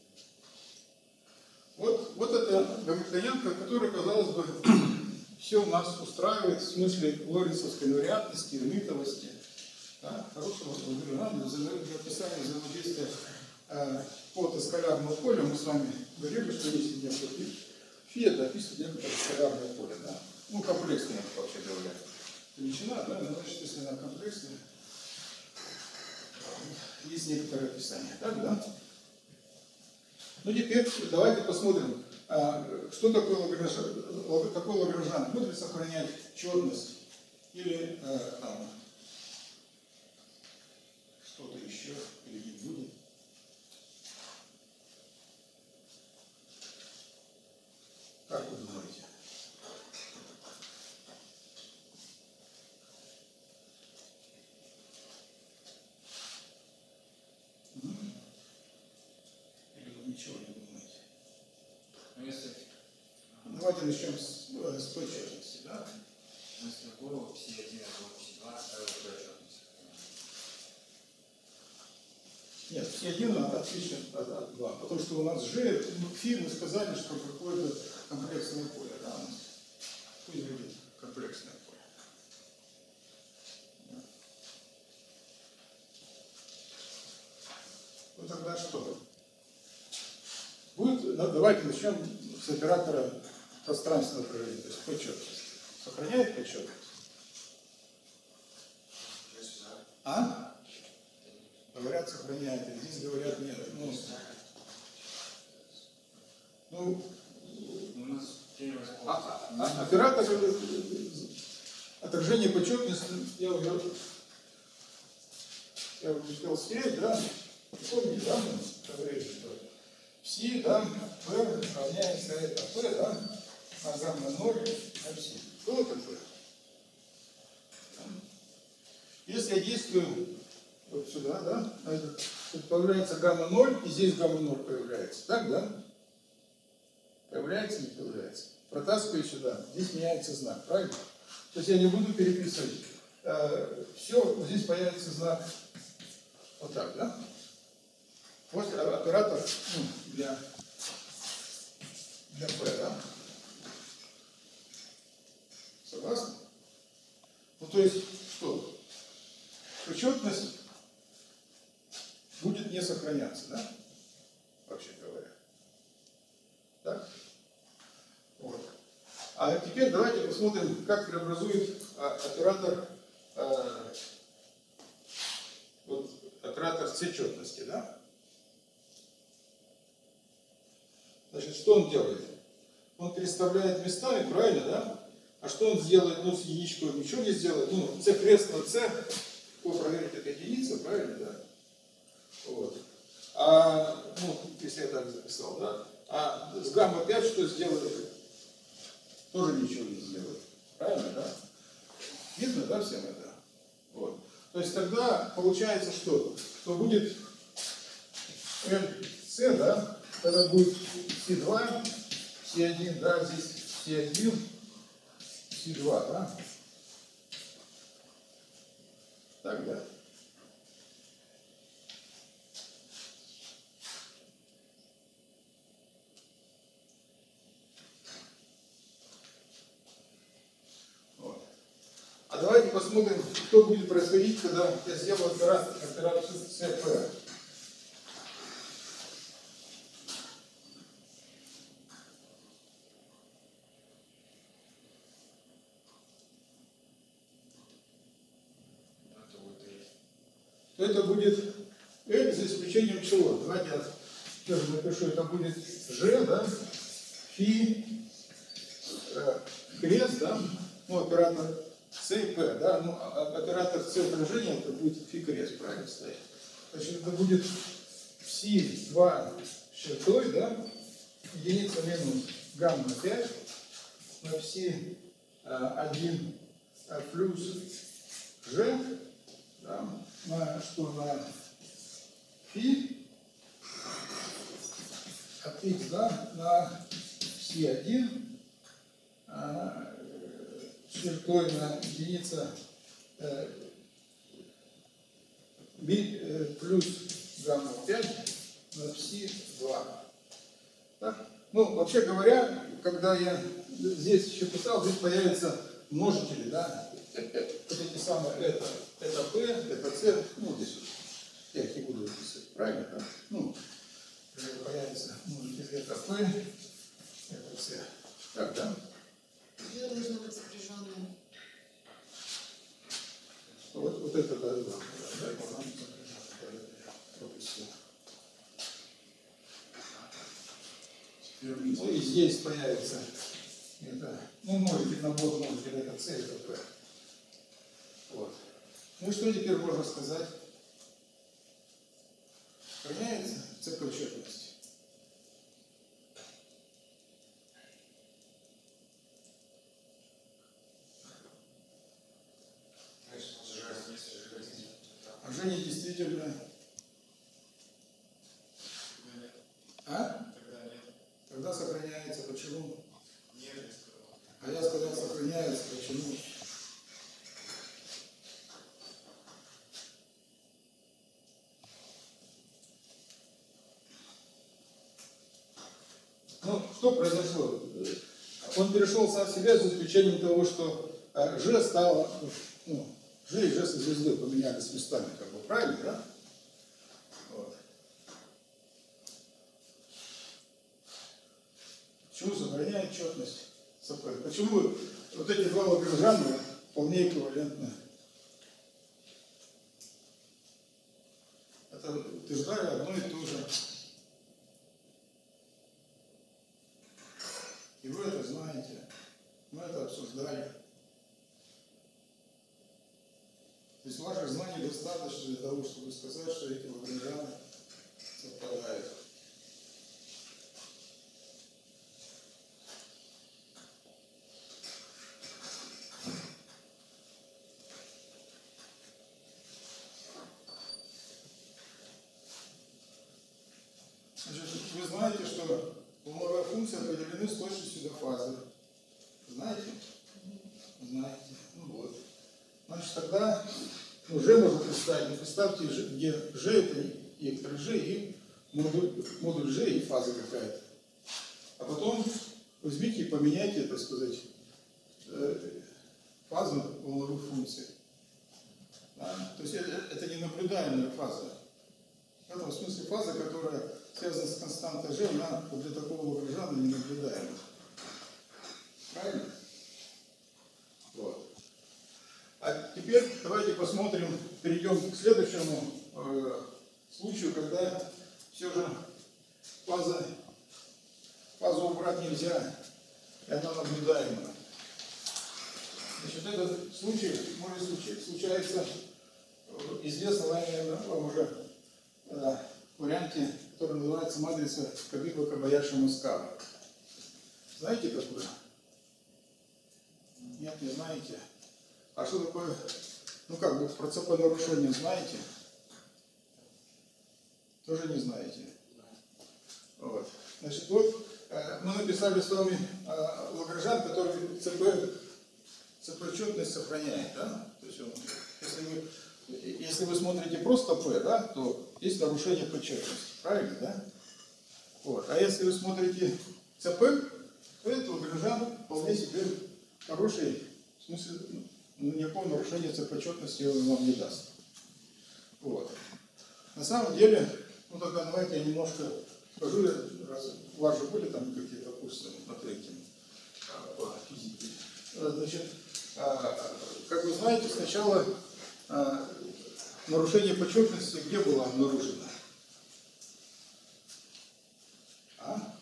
Вот, вот это гамильтонианка, которая, казалось бы, все у нас устраивает в смысле лоренцовской инвариантности, эрмитовости, да? Хорошего Лагранжа для описания взаимодействия э, фотоскалярного поля. Мы с вами говорили, что если некоторые фи, это описывает некоторое скалярное поле, да? Ну, комплексное, вообще говоря. Величина, да, значит, если она комплексная, есть некоторое описание. Так, да? Ну, теперь давайте посмотрим, что такое Лагранжан. Такой Лагранжан будет ли сохранять четность или там, что-то еще, или не будет. Как вы думаете? Ничего не думаете. Ну, если, Давайте начнем с, с той четности, да? если голову пси один, пси два, ставил четность. Нет, пси один отлично от, от два, потому что у нас же фи мы сказали, что какое-то комплексное поле, да, у нас. Пусть будет комплексное поле. Да. Ну тогда что? Будет, давайте начнем с оператора пространственного проявления, то есть почетность. Сохраняет почетность? А? Говорят, сохраняет, а здесь говорят нет. Ну, ну У нас первый способ. а, а, оператор отражение почетности, я уже, я уже успел стереть, да? Помните, да, мы говорили, что пси, да, p равняется это p, да, на гамма ноль, на пси. Было такое? Если я действую вот сюда, да, тут появляется гамма ноль, и здесь гамма ноль появляется. Так, да? Появляется, не появляется. Протаскиваю сюда, здесь меняется знак, правильно? То есть я не буду переписывать. Э, все, вот здесь появится знак вот так, да? Вот оператор ну, для, для P, да? Согласны? Ну, то есть, что? Почетность будет не сохраняться, да? Вообще говоря. Так? Вот. А теперь давайте посмотрим, как преобразует а, оператор а, вот, оператор C-четности, да? Значит, что он делает? он переставляет местами, правильно, да? А что он сделает, ну, с единичкой он ничего не сделает. Ну, c крест на c, по проверить, это единица, правильно, да? Вот. А, ну, если я так записал, да? А с гамма пять что сделает? Тоже ничего не сделает. Правильно, да? Видно, да, всем это? Вот. То есть тогда получается что? Что будет c, да? Это будет си два, си один, да, здесь си один, си два, да? Так, да? Вот. А давайте посмотрим, что будет происходить, когда я сделаю операцию, операцию си пи. То это будет L за исключением чего? Давайте я тоже напишу, это будет G, да, фи, э, крест, да, ну, оператор C и P, да, ну, а оператор C отражения, это будет фи крест, правильно стоит. Значит, это будет си два с чертой, да, единица минус гамма пять на пси один плюс G, да, на что на фи от x, да, на си один а, чертой на единица э, би, э, плюс гамма пять на пси два. Так? Ну, вообще говоря, когда я здесь еще писал, здесь появятся множители, да, вот эти самые, это, это P, это C, ну, здесь вот. Я их не буду выписывать, правильно, да? Ну, появится множитель, это P, это C. Так, да? Где должно быть сопряженное? Вот, вот это, да, да, да, да, пропустил. Ну, и здесь появится, это, ну, множитель, набор множитель, это C, это P. Вот. Ну и что теперь можно сказать? Сохраняется цикл четности. А Женя действительно... А? Тогда сохраняется. Почему? А я сказал, сохраняется. Почему? Ну, что произошло? Он перешел сам в себя за исключением того, что G стало, ну, G и G со звездой поменялись местами, как бы, правильно, да? Вот. Почему сохраняет четность? Почему вот эти два лагранжана вполне эквивалентны? Это утверждали одно и то же. И вы это знаете. Мы это обсуждали. То есть ваших знаний достаточно для того, чтобы сказать, что эти лагранжаны совпадают. Значит, вы знаете, что волновая функция определены с точностью до фазы. Знаете? Знаете. Ну вот. Значит, тогда ну, G можно представить. Но представьте, где G это вектор G и модуль, модуль G и фаза какая-то. А потом возьмите и поменяйте, так сказать, фазу волновой функции. Да? То есть это, это не наблюдаемая фаза. В этом смысле фаза, которая связана с константой G, она для такого лагранжана не наблюдаема. Правильно? Вот. А теперь давайте посмотрим, перейдем к следующему э, случаю, когда все же фаза, фазу убрать нельзя. и она наблюдаема. Значит, этот случай может случи- случается в известном вам уже э, варианте, который называется матрица Кабибо-Кобаяши-Мускава. Знаете такое? Нет, не знаете. А что такое? Ну как бы про ЦП нарушение знаете? Тоже не знаете. Вот. Значит, вот э, мы написали с вами э, Лагранжан, который ЦП, ЦП четность сохраняет, да? То есть он, если вы, если вы смотрите просто П, да, то есть нарушение П четности, правильно, да? Вот. А если вы смотрите ЦП, то это Лагранжан вполне себе хороший, в смысле, ну, никакого нарушения ЦП четности он вам не даст. Вот. На самом деле, ну тогда давайте я немножко скажу, раз у вас же были там какие-то курсы на третьем по физике. Значит, как вы знаете, сначала нарушение почетности где было обнаружено? А?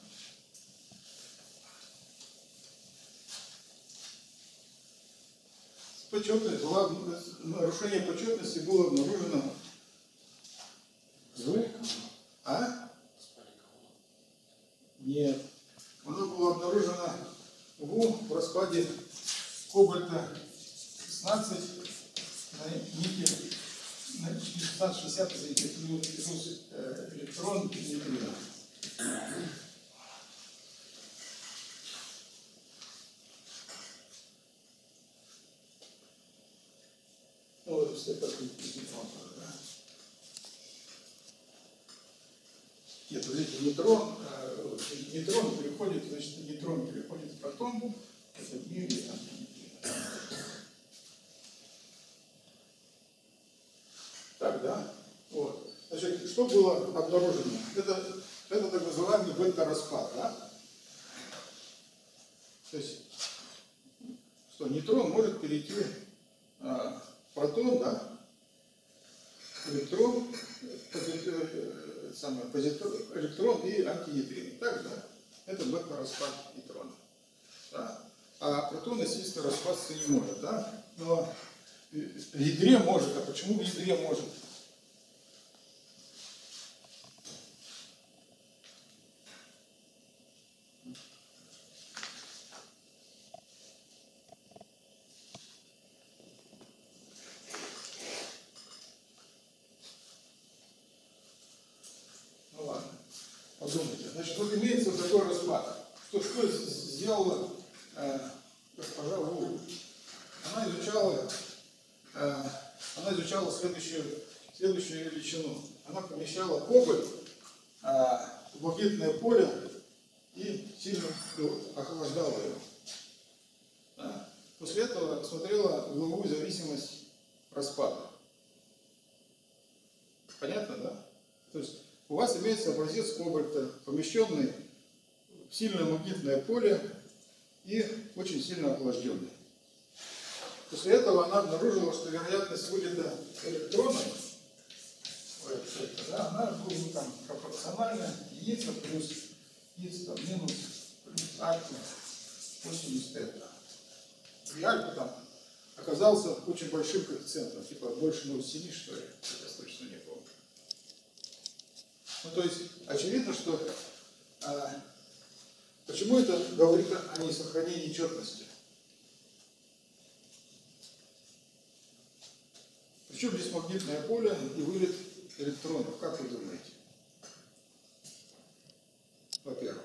Почетность была, нарушение почетности было обнаружено. Звук? А? Нет. Оно было обнаружено в распаде кобальта шестнадцать на никель на шестьсот шестьдесят плюс электрон нейтрино. Ну вот, все так да? Нет, видите, нейтрон, э, нейтрон переходит, значит, нейтрон переходит в протон, это мири, так, да? Вот. Значит, что было обнаружено? Это, это так называемый бета-распад, да? То есть, что нейтрон может перейти а, протон, да? Электрон, самое, позитрон, электрон и антинейтрин. Так, да? Это бета-распад нейтрона. Да? А протон, естественно, распасться не может, да? Но в ядре может. А почему в ядре может? Ну ладно, подумайте. Значит, вот имеется такой распад. Что, что сделала э, госпожа Ву? Она изучала, э, она изучала следующую, следующую величину. Она помещала кобальт э, в магнитное поле и сильно охлаждала его. Да? После этого смотрела угловую зависимость распада. Понятно, да? То есть у вас имеется образец кобальта, помещенный в сильное магнитное поле и очень сильно охлажденный. После этого она обнаружила, что вероятность вылета электрона, да, она будет там пропорциональна единица плюс единица там, минус плюс альфа восемьдесят это. И альфа там оказался очень большим коэффициентом, типа больше ноль целых семь десятых, что ли, я точно не помню. Ну, то есть, очевидно, что а, почему это говорит о несохранении четности? Причем здесь магнитное поле и вылет электронов, как вы думаете? Во-первых.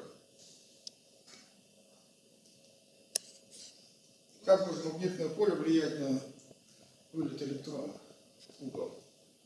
Как может магнитное поле влиять на вылет электронов? Угол.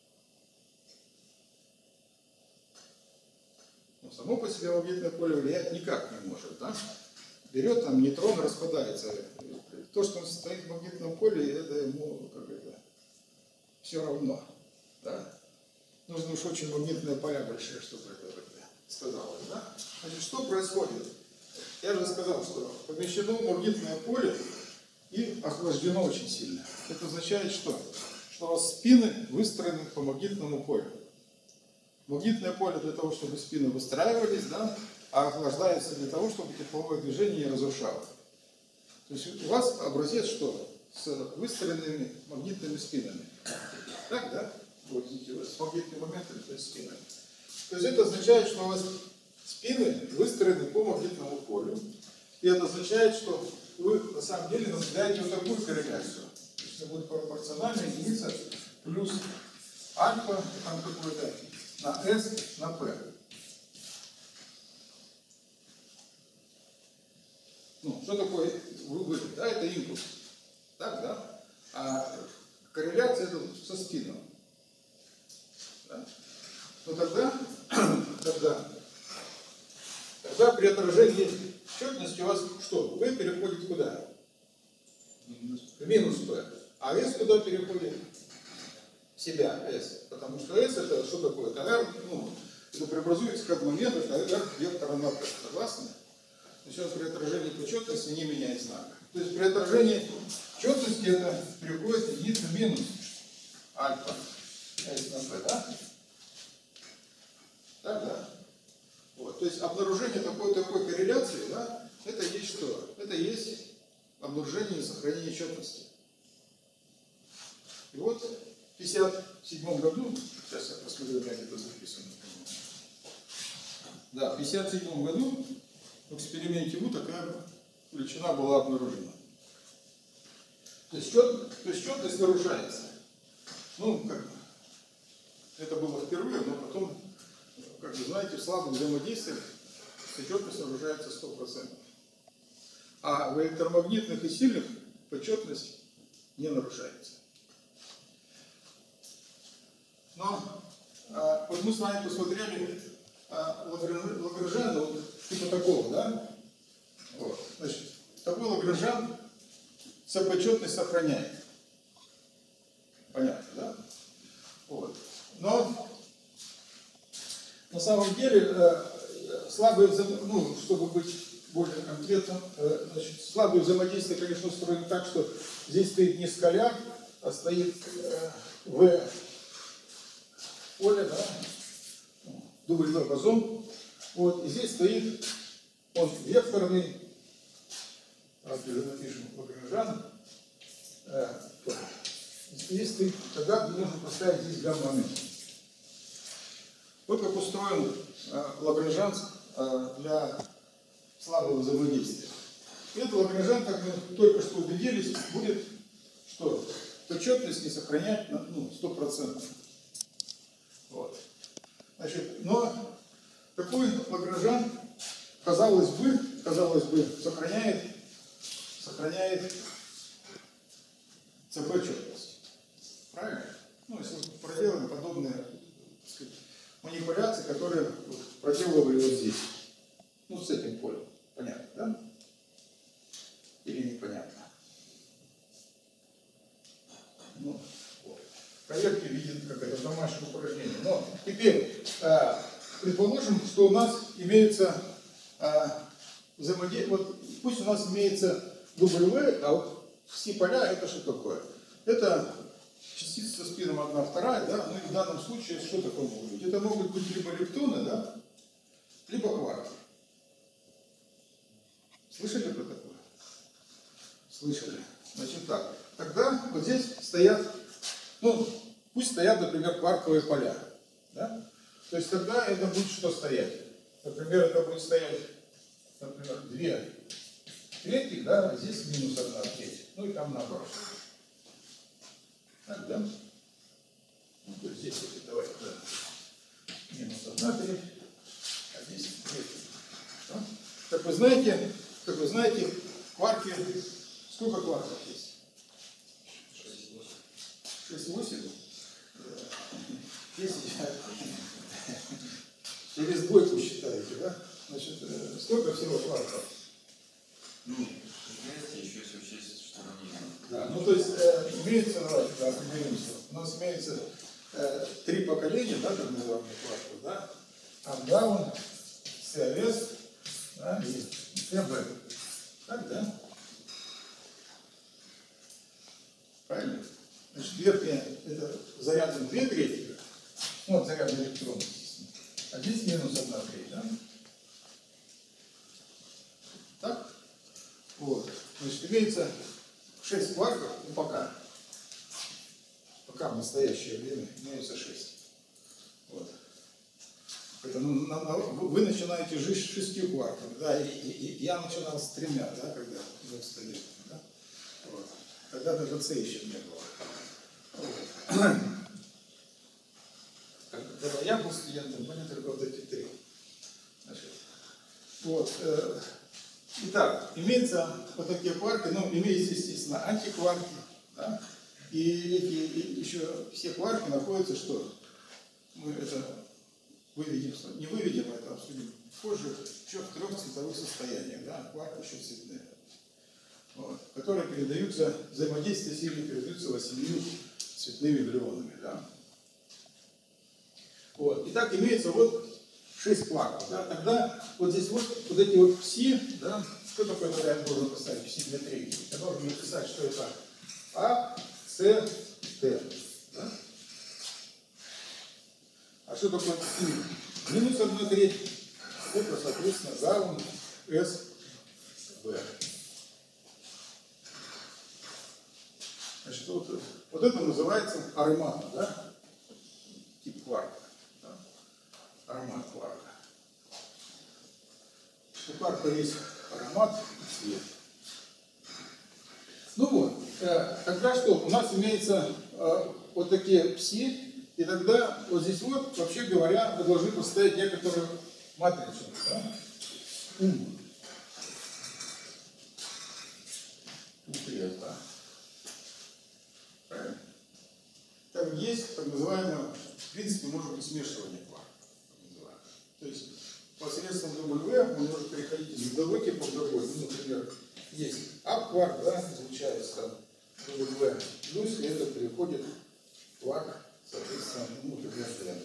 Но само по себе магнитное поле влиять никак не может, да? Берет там нейтрон, распадается. То, что он состоит в магнитном поле, это ему как это, все равно, да? Нужно уж очень магнитные поля большие, чтобы это, это сказалось, да? Значит, что происходит? Я же сказал, что помещено магнитное поле и охлаждено очень сильно. Это означает что? Что у вас спины выстроены по магнитному полю. Магнитное поле для того, чтобы спины выстраивались, да, а охлаждается для того, чтобы тепловое движение не разрушало. То есть у вас образец что? С выстроенными магнитными спинами. Так, да? Вот, видите, вот, с магнитными моментами, то есть спинами. То есть это означает, что у вас спины выстроены по магнитному полю. И это означает, что вы на самом деле наблюдаете вот такую корреляцию. То есть это будет пропорциональная единица плюс альфа, там какой-то, на S, на P. Ну, что такое вывод? Да, это импульс. Так, да? А корреляция это со спином. Да? Но тогда, тогда, тогда при отражении четности у вас что? V переходит куда? В минус P. А S куда переходит? В себя S. Потому что S это что такое? Это R, ну, это преобразуется как момент, это R вектора на P. Согласны? То есть он при отражении по четности не меняет знак. То есть при отражении четности это переходит единица минус альфа S на P, да? Так, да? Вот. То есть обнаружение такой, такой корреляции, да, это есть что? Это есть обнаружение и сохранение четности. И вот в пятьдесят седьмом году, сейчас я посмотрю, как это записано. Да, в пятьдесят седьмом году в эксперименте ВУ такая величина была обнаружена. То есть, чет, то есть четность нарушается. Ну, как бы, это было впервые, но потом, как вы знаете, в слабых взаимодействиях четность нарушается сто процентов. А в электромагнитных и сильных почетность не нарушается. Но а, вот мы с вами посмотрели а, Лагранжана, вот, типа такого, да? Вот. Значит, такой Лагранжан сопочетность сохраняет. Понятно, да? Вот. Но на самом деле э, слабые, ну, чтобы быть более конкретным, э, значит, слабые взаимодействия, конечно, устроены так, что здесь стоит не скаляр, а стоит э, в поле, да, дубль бозон. Вот, и здесь стоит он векторный, напишем Лагранжан. Э, здесь стоит, тогда нужно поставить здесь гамма-момент. Вот как устроен э, Лагранжан э, для слабого взаимодействия. И этот Лагранжан, как мы только что убедились, будет что? Почетность не сохранять на ну, сто процентов. Вот. Значит, но такой Лагранжан, казалось бы, казалось бы, сохраняет, сохраняет ЦП-четность. Правильно? Ну, если мы проделаем подобные, так сказать, манипуляции, которые проделывали вот здесь. Ну, с этим полем. Понятно, да? Или непонятно? Ну, вот. Проверьте, видит, как это домашнее упражнение. Но теперь, э, предположим, что у нас имеется э, взаимодействие, вот пусть у нас имеется W, а вот все поля это что такое? Это частица со спином одна вторая, да? Ну и в данном случае что такое может быть? Это могут быть либо лептоны, да? Либо кварки. Слышали про такое? Слышали. Значит так. Тогда вот здесь стоят, ну, пусть стоят, например, кварковые поля. Да? То есть тогда это будет что стоять? Например, это будет стоять, например, две трети, да, а здесь минус одна треть. Ну и там наоборот. Так, да? Ну, то есть здесь вот, давайте, да. Минус одна треть, а здесь треть. Да? Как вы знаете, как вы знаете, кварки, сколько кварков есть? шесть восемь. Если через двойку считаете, да? Значит, сколько всего кварков? Ну, вместе еще если учесть, что они... Да, ну то есть э, имеется, давайте да, определимся, у нас имеется э, три поколения, да, так называемых кварков, да? Апдаун, СЛС, да, и ТБ. Так, да? Правильно? Значит, верхняя это зарядом две трети, ну, вот зарядный электрон, естественно. А здесь минус одна треть, да? Так? Вот. Значит, имеется шесть кварков, ну пока. Пока в настоящее время имеется шесть. Вот. Это, ну, на, на, вы начинаете жить с шестью кварками, да, и, и, и я начинал с тремя, да, когда был студентом, да. Вот. Тогда даже С еще не было. Вот. Когда я был студентом, были только вот эти три. Значит, вот. Э, итак, имеются вот такие кварки, ну, имеются, естественно, антикварки, да, и эти и еще все кварки находятся, что мы это выведем, не выведем, это обсудим позже, еще в трех цветовых состояниях, да, кварки еще цветные, вот, которые передаются, взаимодействие с ними передаются восемью цветными глюонами, да. Вот. Итак, имеется вот шесть кварков. Да? Тогда вот здесь вот, вот эти вот пси, да, что такое тогда я должен поставить пси для трейки? Я должен написать, что это А, С, Т. Да? А что такое пси? Минус одна треть. Это, соответственно, гаун, С, В. Значит, вот, вот это называется аромат, да? Тип кварка. Аромат кварка. У кварка есть аромат и цвет. Ну вот, э, тогда что? У нас имеется э, вот такие пси, и тогда вот здесь вот, вообще говоря, мы должны поставить некоторую матрицу. Да? Ум. Укрет, да. Правильно? Там есть так называемое, в принципе, может быть смешивание кварка. То есть посредством W он может переходить из одного типа в другой. Ну, например, есть А-кварк, да, излучается W, плюс и это переходит в кварк, соответственно, ну, например, D.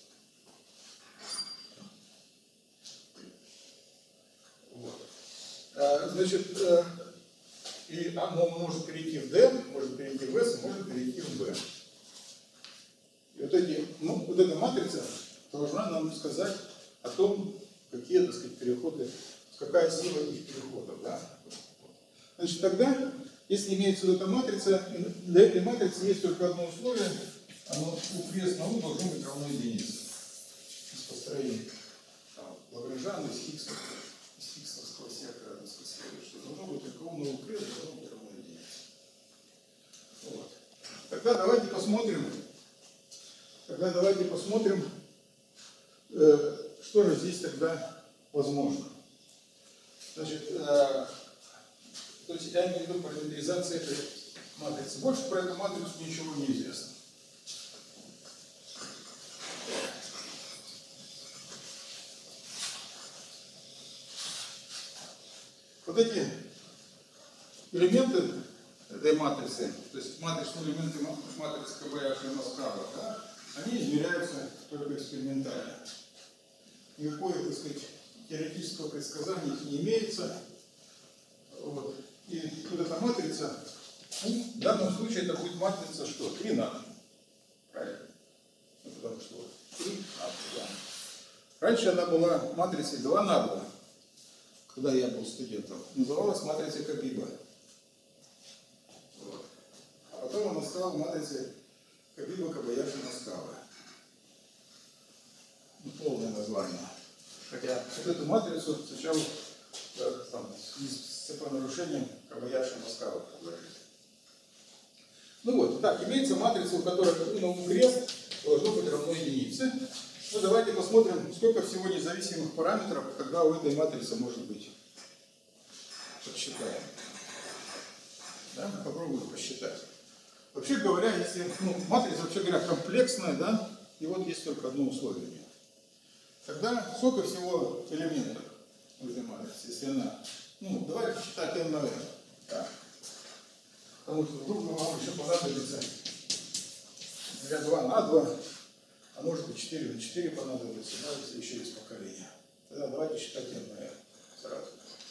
Вот. А, значит, и оно может перейти в D, может перейти в S, может перейти в B. И вот, эти, ну, вот эта матрица должна нам сказать о том, какие, так сказать, переходы, какая сила их переходов. Да? Значит, тогда, если имеется вот эта матрица, для этой матрицы есть только одно условие, оно у крест на U должно быть равно единице. Из построения Лагранжана, из Хиггса, из Хиггсовского сектора, так сказать, что должно быть только U на U крест должно быть равно единице. Вот. Тогда давайте посмотрим, тогда давайте посмотрим, э, что же здесь тогда возможно? Значит, э, то есть я имею в виду параметризация этой матрицы. Больше про эту матрицу ничего не известно. Вот эти элементы этой матрицы, то есть матричные элементы матрицы КБ и Москва, да, они измеряются только экспериментально. Никакого, так сказать, теоретического предсказания их не имеется. Вот. И вот эта матрица, ну, в данном случае это будет матрица что? три на два. Правильно? Ну, потому что вот три на два. Раньше она была матрицей два на два, когда я был студентом. Называлась матрицей Кабиба. Вот. А потом она стала матрицей Кабиба, Кабаяши, Москва. Ну, полное название. Хотя вот эту матрицу сначала там, с цепонарушением Кабаяши, Москва положили. Ну вот, так, имеется матрица, у которой ну, крест должно быть равно единице. Ну давайте посмотрим, сколько всего независимых параметров, когда у этой матрицы может быть. Подсчитаем. Да? Попробуем посчитать. Вообще говоря, если ну, матрица, вообще говоря, комплексная, да, и вот есть только одно условие. Тогда сколько всего элементов в этой матрице, если она, ну, давайте считать n на n. Да? Потому что вдруг вам еще понадобится два на два, а может быть четыре на четыре понадобится, да, если еще есть поколение. Тогда давайте считать n на n сразу.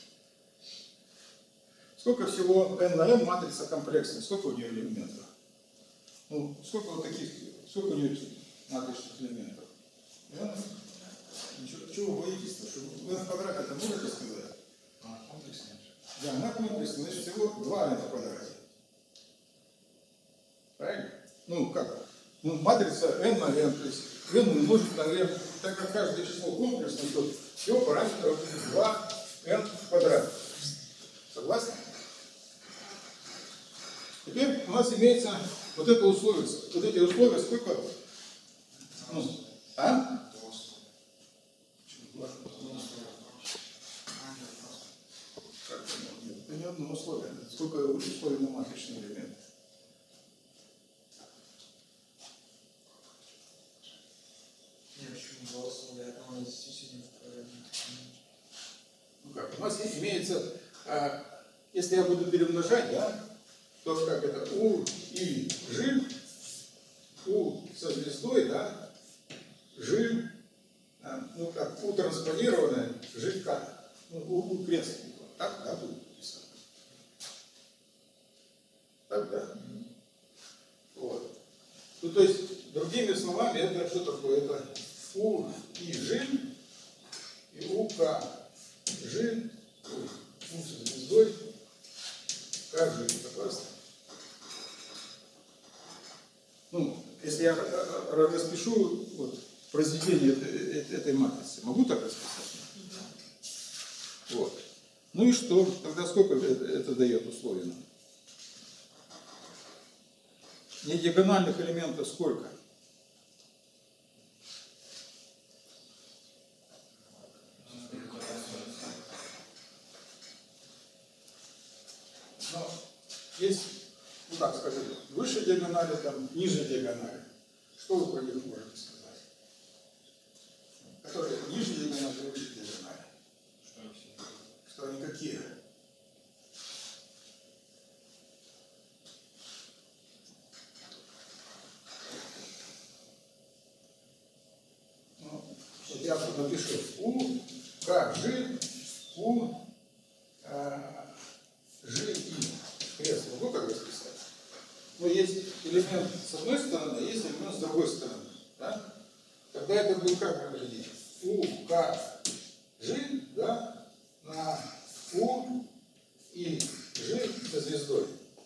Сколько всего n на n матрица комплексная, сколько у нее элементов? Ну, сколько вот таких, сколько у нее матричных элементов? Да? Чего вы боитесь-то? Что вы в квадрате это можете сказать? А, комплексная. Да, Если она комплексная, значит всего два n в квадрате. Правильно? Ну как? Ну, матрица n на n, то есть n умножить на n, так как каждое число комплексное, то всего параметров два n в квадрате. Согласны? Теперь у нас имеется вот это условие. Вот эти условия сколько? Ну, а? Это не одно условие. Сколько условий на матричный элемент? Нет, почему два условия? Одно действительно второе. Ну как, у нас имеется, а, если я буду перемножать, да, то как это у и жи, у со звездой, да, жи, а, ну как у транспонированное, жи как, ну, у, у крестника, так, да, будет написано. Так, да? Вот. Ну, то есть, другими словами, это что такое? Это у и жи, и у к. Жи, у со звездой, как же согласны? Ну, если я распишу вот, произведение этой, этой матрицы, могу так расписать? Вот. Ну и что? Тогда сколько это, это дает условия нам? Не диагональных элементов сколько? Но есть, ну так скажем, выше диагонали, там, ниже диагонали. Что вы про них можете сказать? Которые ниже диагонали, выше диагонали. Что они все? Что они какие? Ну, вот я тут напишу у, к, жи, у, а, жи и кресло. Могу как расписать? Но есть элемент с одной стороны, а есть элемент с другой стороны. Да? Тогда это будет как выглядеть? У, к, жи, да, на у и жи со звездой.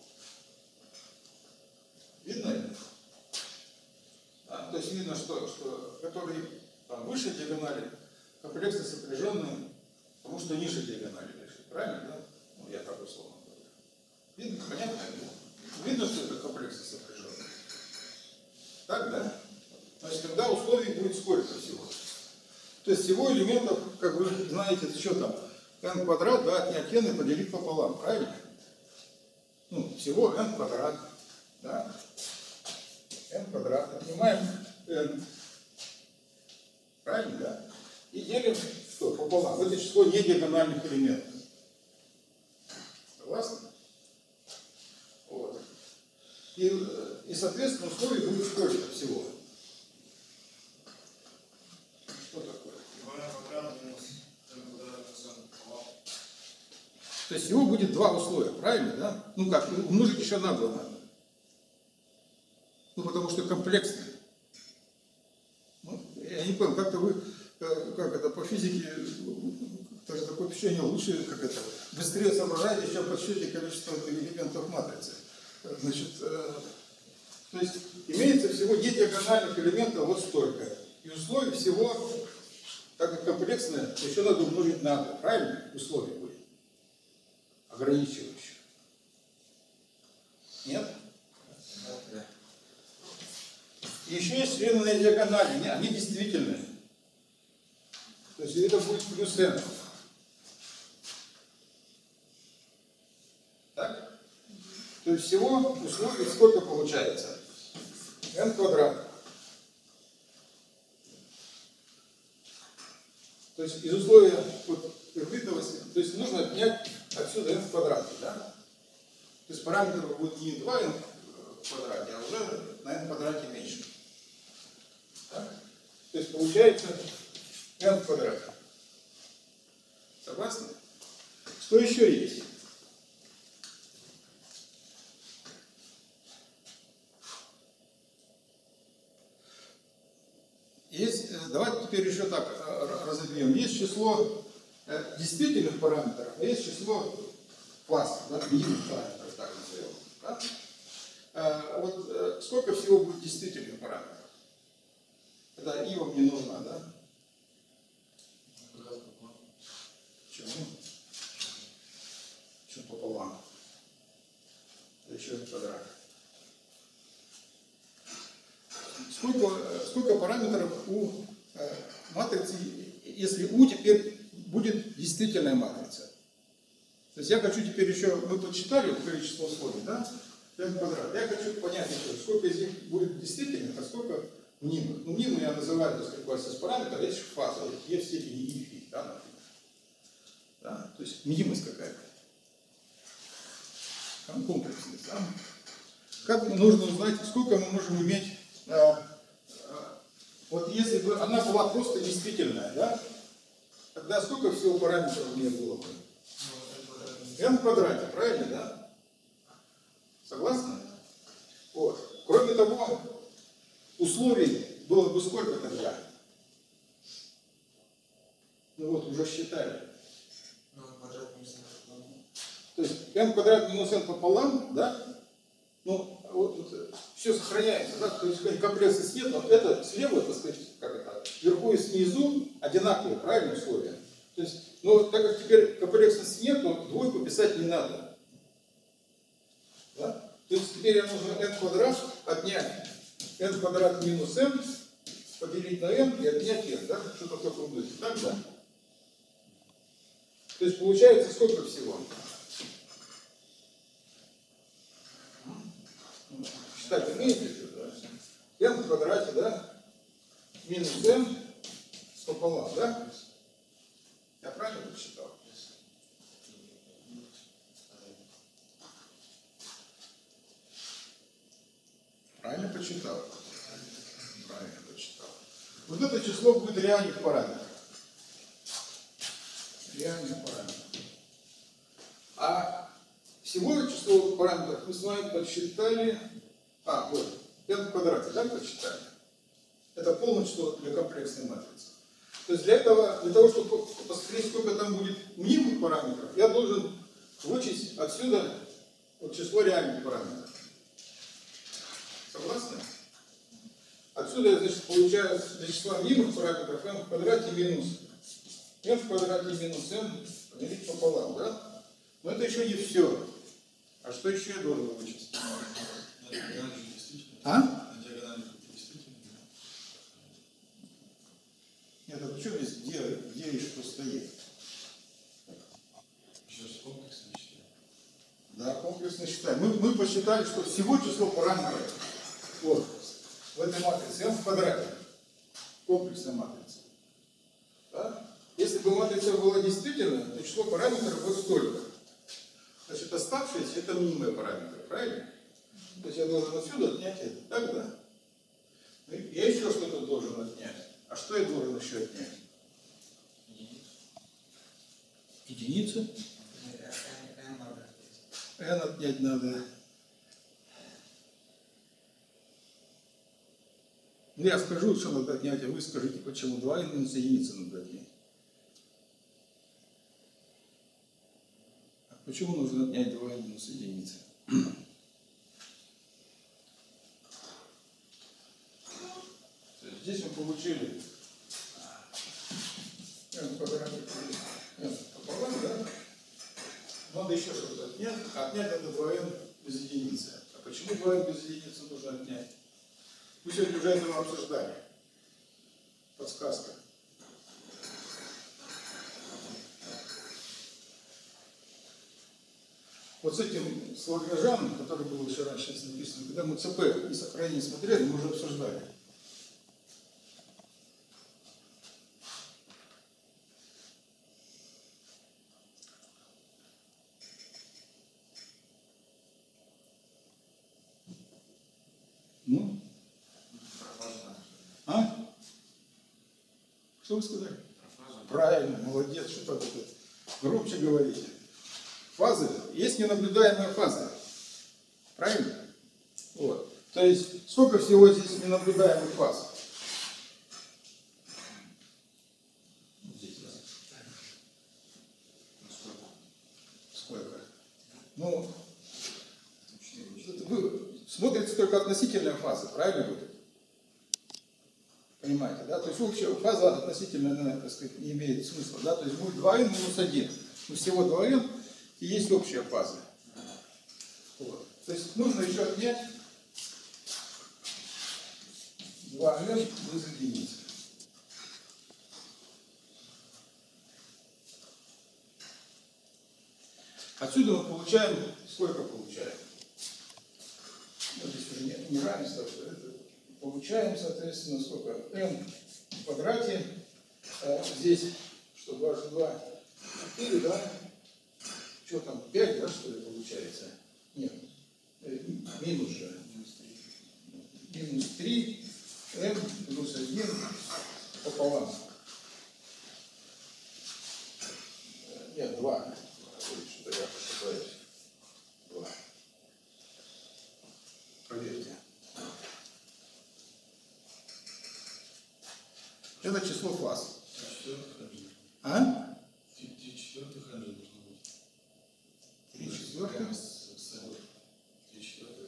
Видно это? Да? То есть видно, что, что который там, выше диагонали комплексно сопряженный, потому что ниже диагонали лежит. Правильно, да? Ну, я так условно говорю. Видно? Понятно? Видно, что это комплексно сопряженный. Так, да? Значит, тогда условий будет сколько всего? То есть всего элементов, как вы знаете, что там, n квадрат, да, отнять n и поделить пополам, правильно? Ну, всего n квадрат, да? n квадрат, отнимаем n, правильно, да? И делим что? Пополам. Это число не диагональных элементов. Согласны? Вот. И, и соответственно, условий будет сколько всего? Что такое? То есть всего будет два условия, правильно, да? Ну как, умножить еще на два надо. Ну потому что комплексный. Ну, я не понял, как-то вы, как это, по физике, даже такое впечатление, лучше, как это, быстрее соображаете, чем подсчете количество элементов матрицы. Значит, э, то есть имеется всего не диагональных элементов вот столько. И условий всего, так как комплексное, еще надо умножить на два, правильно? Условия будет. Ограничивающие. Нет? Да. И еще есть члены на диагонали, не, они действительные. То есть это будет плюс n. Так? То есть всего условий сколько получается? n квадрат. То есть из условия вот, первобытности, то есть нужно отнять отсюда n в квадрате, да? То есть параметр будет не два n в квадрате, а уже на n в квадрате меньше. Так? То есть получается n в квадрате. Согласны? Что еще есть? Есть, давайте теперь еще так разобьем. Есть число действительных параметров, а есть число фаз, да, единых параметров, так назовем. Да? А, вот э, сколько всего будет действительных параметров? Это и вам не нужна, да? Почему? Почему пополам? Это еще один квадрат. Сколько, сколько параметров у э, матрицы, если U теперь будет действительная матрица? То есть я хочу теперь еще, мы подсчитали количество условий, да? n квадрат. Я хочу понять еще, сколько из них будет действительных, а сколько мнимых. Ну, мнимые я называю, так сказать, класс параметров, это фаза, e в степени и фи, да, например. Да? То есть мнимость какая-то. Там комплексность, да? Как нужно узнать, сколько мы можем иметь, а, а, вот если бы она была просто действительная, да? Тогда сколько всего параметров у нее было бы? n в квадрате, правильно, да? Согласны? Вот. Кроме того, условий было бы сколько тогда? Ну вот, уже считали. Ну, квадрат минус n пополам. То есть n квадрат минус n пополам, да? Ну, вот, вот все сохраняется, да? То есть комплекса нет, но это слева, так сказать, как это, вверху и снизу одинаковые, правильные условия. То есть, ну, так как теперь комплексности нет, то двойку писать не надо. Да? То есть теперь мне нужно n квадрат отнять n квадрат минус n, поделить на n и отнять n, да? Что такое круглый? Так, да? То есть получается сколько всего? Считать умеете, да? n в квадрате, да? Минус n пополам, да? Я правильно посчитал? Правильно почитал? Правильно почитал. Вот это число будет реальных параметров. Реальных параметров. А всего число параметров мы с вами подсчитали. А, вот, n в квадрате, да, подсчитали? Это полное число для комплексной матрицы. То есть для этого, для того, чтобы посмотреть, сколько там будет мнимых параметров, я должен вычесть отсюда вот число реальных параметров. Согласны? Отсюда я, значит, получаю для числа мнимых параметров n в квадрате минус n в квадрате минус n поделить пополам, да? Но это еще не все. А что еще я должен вычесть? А? Нет, а почему здесь где, где и что стоит? Сейчас комплексно считаем. Да, комплексно считаем. Мы, мы посчитали, что всего число параметров вот, в этой матрице n в квадрате. Комплексная матрица. Да? Если бы матрица была действительно, то число параметров вот столько. Значит, оставшиеся это мнимые параметры, правильно? То есть я должен отсюда отнять это. Так, да? Я еще что-то должен отнять. А что я должен еще отнять? Единицу. n надо. n отнять надо. Ну, я скажу, что надо отнять, а вы скажите, почему два n минус единицы надо отнять. А почему нужно отнять два n минус единицы? Здесь мы получили n квадрат n пополам, да? Надо еще что-то отнять. Отнять надо два n без единицы. А почему два n без единицы нужно отнять? Мы сегодня уже это обсуждали. Подсказка. Вот с этим с Лагранжем, который был еще раньше написан, когда мы ЦП и сохранение смотрели, мы уже обсуждали. Ну? А? Что вы сказали? Правильно, молодец, что так это? Громче говорите. Фазы, есть ненаблюдаемая фаза. Правильно? Вот. То есть, сколько всего здесь ненаблюдаемых фаз? Здесь, да. Сколько? Ну, вы смотрите только относительная фаза, правильно будет? Понимаете, да? То есть общая фаза относительно, наверное, так сказать, не имеет смысла, да? То есть будет два эн минус один. Ну, всего два эн и есть общая фаза. Вот. То есть нужно еще отнять два эн из единицы. Отсюда мы получаем, сколько получаем? Ну, здесь уже не, не равенство, что это. Получаем, соответственно, сколько? n в квадрате. А здесь, что дважды два, четыре, да? Что там, пять, да, что ли, получается? Нет, минус же. Минус три, n плюс один пополам. Нет, два. Что-то я ошибаюсь. Два. Проверьте. Это число фаз. А? Три четвертых один должно быть. Три четвертых? Три четвертых.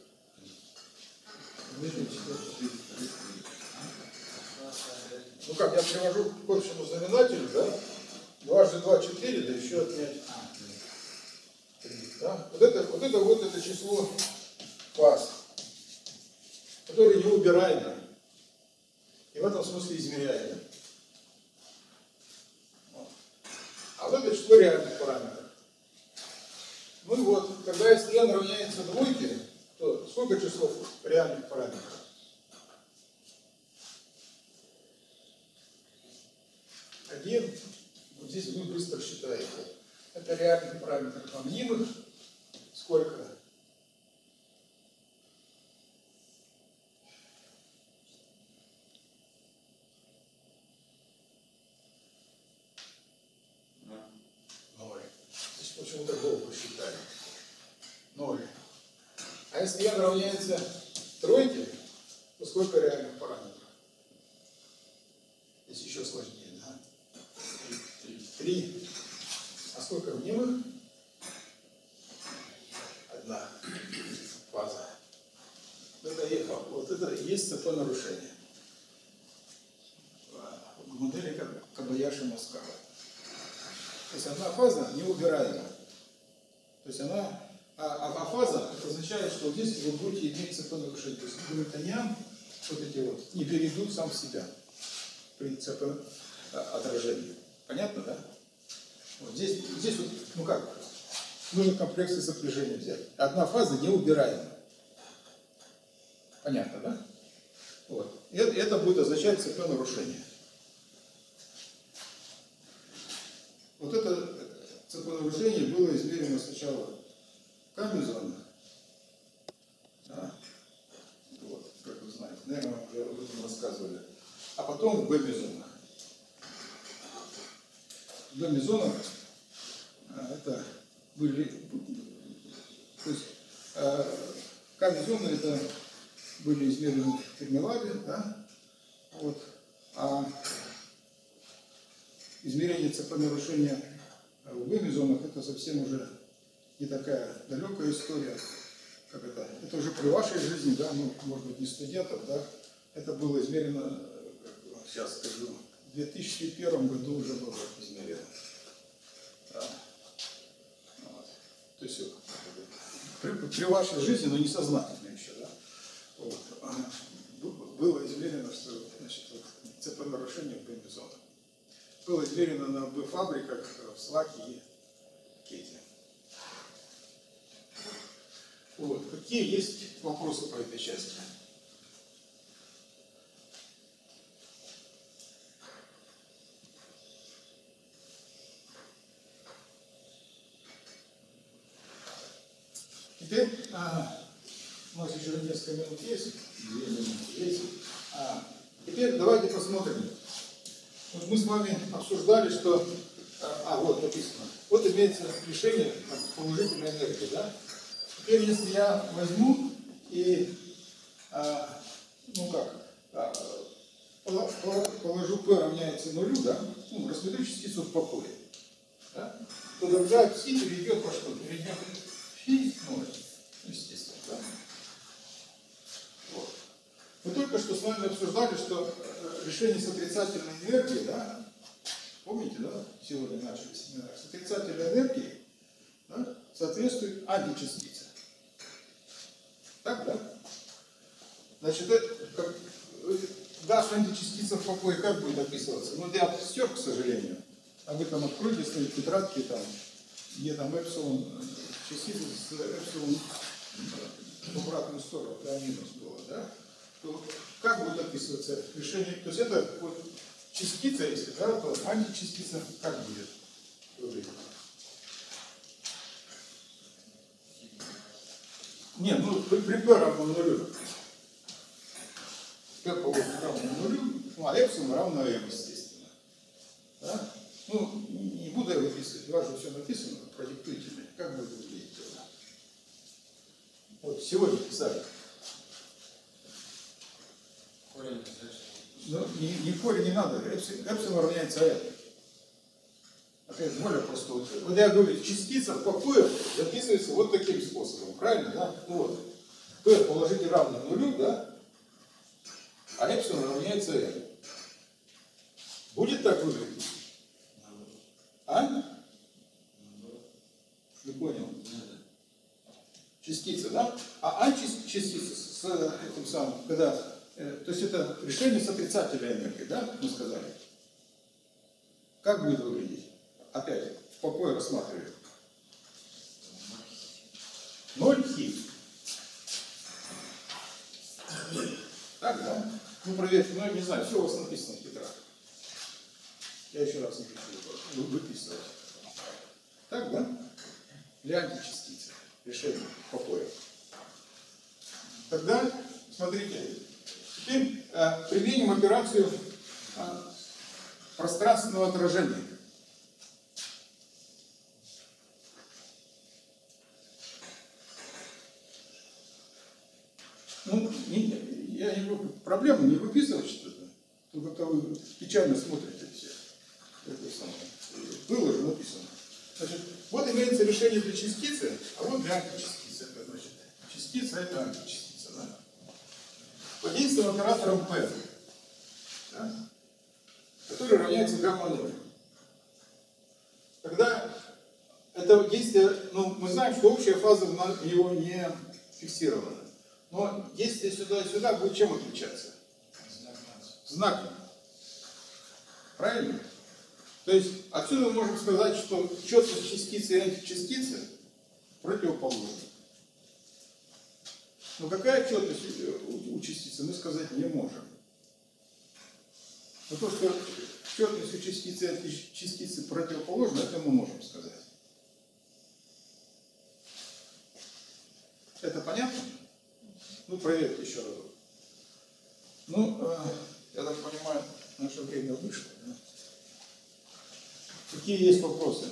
Ну как, я привожу к общему знаменателю, да? Дважды два, четыре, да еще отнять. Да? Вот это, вот это вот это число фаз, которое неубираемо. И в этом смысле измеряемо. А вот это число реальных параметров. Ну и вот, когда если n равняется двойке, то сколько число реальных параметров? Один. Вот здесь вы быстро считаете. Это реальных параметров а мнимых. Сколько? Ноль. Здесь почему-то долго считали. Ноль. А если n равняется тройке, то сколько реальных параметров? Здесь еще сложнее, да? Три. А сколько мнимых? Одна фаза. Это, вот это и есть цепное нарушение. В модели Кобаяши-Маскава. То есть одна фаза неубираема. То есть она, а, а фаза, это означает, что здесь вы будете иметь цепное нарушение. То есть гамильтониан, вот эти вот, не перейдут сам в себя при цепном отражении. Понятно, да? Вот здесь, здесь вот, ну как, нужно комплексы сопряжения взять. Одна фаза неубираема. Понятно, да? Вот. И это, это будет означать цепное нарушение. Вот это цепное нарушение было измерено сначала в К-мезонах. Да? Вот, как вы знаете, наверное, мы уже об этом рассказывали. А потом в Б-мезонах. В Б-мезонах это были, то есть К-мезоны это были измерены в Фермилабе, да? Вот. А измерение цепного нарушения в Б-мезонах это совсем уже не такая далекая история, как это. Это уже при вашей жизни, да, ну, может быть, не студентов, да, это было измерено, сейчас скажу, в две тысячи первом году уже было измерено. Да. Вот. То есть при, при вашей жизни, но несознательно еще, да, вот. Было измерено, что, значит, вот, цепное нарушение в Б-мезонах. Было измерено на Б-фабриках в Слаке и Кете. Вот. Какие есть вопросы по этой части? Теперь а, у нас еще несколько минут есть. Две минуты есть. А, теперь давайте посмотрим. Вот мы с вами обсуждали, что... А, вот написано. Вот имеется решение положительной энергии, да? Теперь, если я возьму и, а, ну как, а, положу P равняется нулю, да? Ну, рассмотрю частицу в покое, да? То другая пси перейдет во что? Перейдет в фи что э, решение с отрицательной энергией, да, помните, да, сегодня начали семинар, с отрицательной энергией, да, соответствует античастице. Так, да? Значит, это, как, даст античастица в покое, как будет описываться? Ну, я стер, к сожалению. А вы там откройте свои тетрадки, там, где там эпсилон, частица с эпсилон в обратную сторону, да, минус было, да? То как будет описываться решение? То есть это вот частица, если, да, то античастица как будет выглядеть? Нет, ну при, при P равно нулю. P по равно нулю, ну а эпсилон равно m, естественно. Да? Ну, не буду я выписывать, у вас же все написано, продиктуйте мне, как будет выглядеть это. Вот сегодня писали. Корень Ну, не, не корень не надо, эпсилон, эпсилон равняется m. Опять более просто. Вот, вот я говорю, частица в покое записывается вот таким способом, правильно, да? Ну вот. P положите равно нулю, да? А эпсилон равняется m. Будет так выглядеть? А? Не понял. Частица, да? А античастица с этим самым, когда, э, то есть это решение с отрицательной энергией, да, мы сказали. Как будет выглядеть? Опять, в покое рассматриваем. Ноль хи. Так, да? Ну, проверьте, ну, я не знаю, все у вас написано в тетрадке. Я еще раз не хочу выписывать. Так, да? Для античастицы. Решение покоя. Тогда, смотрите, теперь э, применим операцию э, пространственного отражения. Ну, не, я не говорю, проблема не выписывать что-то. Только вы печально смотрите все. Это самое. Было же написано. Значит, вот имеется решение для частицы, а вот для античастицы. Это значит, частица это античастица, да? Под действием оператором P, да? Который равняется гамма ноль. Тогда это действие, ну, мы знаем, что общая фаза на него не фиксирована. Но действие сюда и сюда будет чем отличаться? Знаком. Правильно? То есть отсюда мы можем сказать, что четкость частицы и античастицы противоположны. Но какая четкость у частицы, мы сказать не можем. Но то, что четкость у частицы и античастицы противоположны, это мы можем сказать. Это понятно? Ну, проверьте еще раз. Ну, э, я так понимаю, наше время вышло. Да? Какие есть вопросы?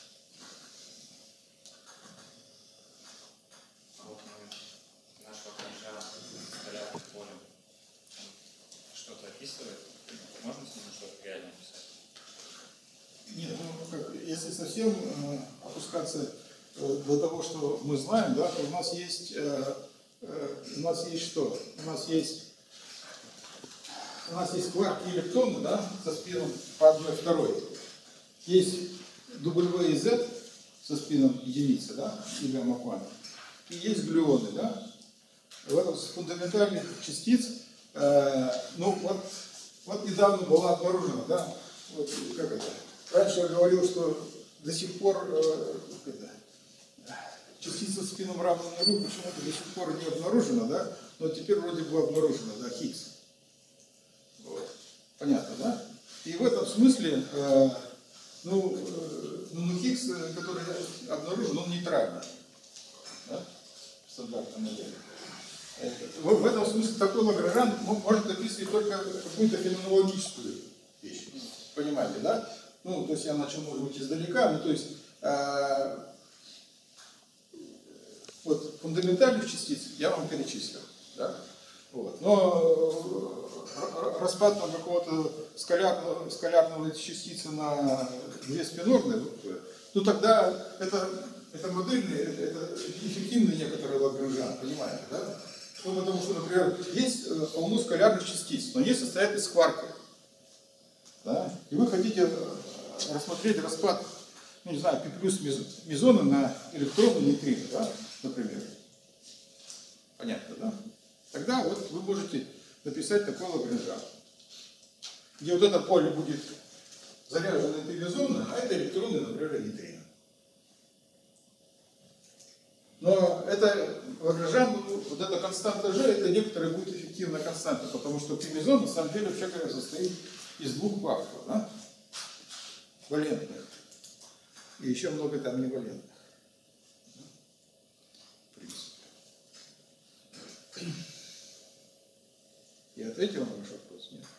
А вот мы нашего кореша с полярным полем что-то описывает? Можно с ним что-то реально писать? Нет, ну, как, если совсем э, опускаться э, до того, что мы знаем, да, то у нас есть, э, э, у нас есть что? У нас есть, у нас есть кварки электроны, да, со спином по одной второй. Есть W и Z со спином единицы, да, и гамма-квант. И есть глюоны, да. В этом фундаментальных частиц, э, ну вот, вот недавно была обнаружена, да, вот как это. Раньше я говорил, что до сих пор э, это, частица с спином равна нулю почему-то до сих пор не обнаружена, да, но теперь вроде бы обнаружена, да, Хиггс. Вот. Понятно, да? И в этом смысле, э, ну, э, ну, Хиггс, который обнаружен, он нейтральный, да, в стандартном модели. В, в этом смысле такой Лагранж может описывать только какую-то феноменологическую вещь. Понимаете, да? Ну, то есть я начал, может быть, издалека, ну, то есть э, вот фундаментальных частиц я вам перечислил, да? Вот. Но э, распад там какого-то скалярного, скалярного частицы на две спинорные, ну тогда это, это модельные, это, это эффективные некоторые Лагранжан, понимаете, да? Ну, потому что, например, есть э, полно скалярных частиц, но они состоят из кварков. Да? И вы хотите э, рассмотреть распад, ну, не знаю, π плюс мезона на электроны нейтрино, да, например. Понятно, да? Тогда вот вы можете написать такой Лагранжан, где вот это поле будет заряжено пи-мезонно, а это электроны, например, нейтрино. Но это Лагранжан, вот эта константа G, это некоторая будет эффективная константа, потому что пи-мезон на самом деле вообще говоря состоит из двух кварков, да? Валентных. И еще много там невалентных. В принципе. Я ответил на ваш вопрос? Нет.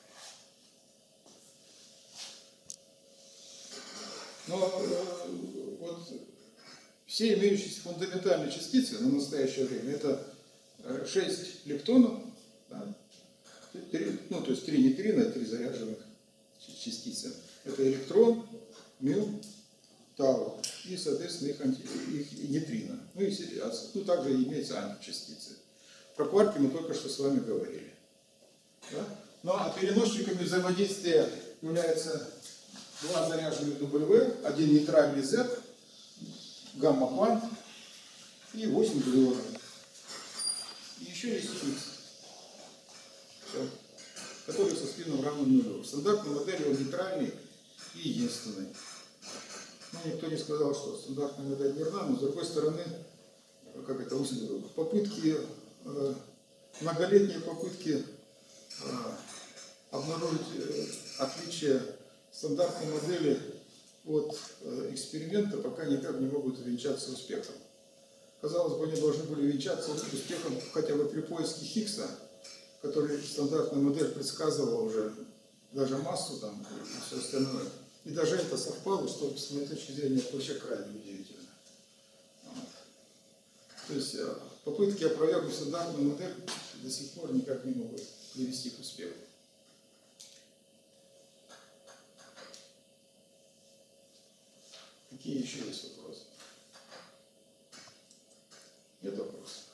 Но э, вот все имеющиеся фундаментальные частицы на настоящее время это шесть лептонов, да, три, ну то есть три нейтрина, три заряженных частицы. Это электрон, мю, тау и, соответственно, их, анти, их нейтрино. Ну и ну, также имеются античастицы. Про кварки мы только что с вами говорили. Да? Ну а переносчиками взаимодействия являются два заряженных W, один нейтральный Z, гамма-квант и восемь глюонов. И еще есть Хиггс, который со спином равным нулю. В стандартной модели он нейтральный и единственный. Ну, никто не сказал, что стандартная модель верна, но с другой стороны, как это, попытки, э, многолетние попытки э, обнаружить э, отличие стандартной модели от э, эксперимента пока никак не могут увенчаться успехом. Казалось бы, они должны были венчаться успехом хотя бы при поиске Хиггса, который стандартная модель предсказывала уже даже массу там и все остальное. И даже это совпало, что с моей точки зрения это вообще крайне удивительно. Вот. То есть попытки опровергнуть стандартную модель до сих пор никак не могут привести к успеху. Какие еще есть вопросы? Нет вопросов?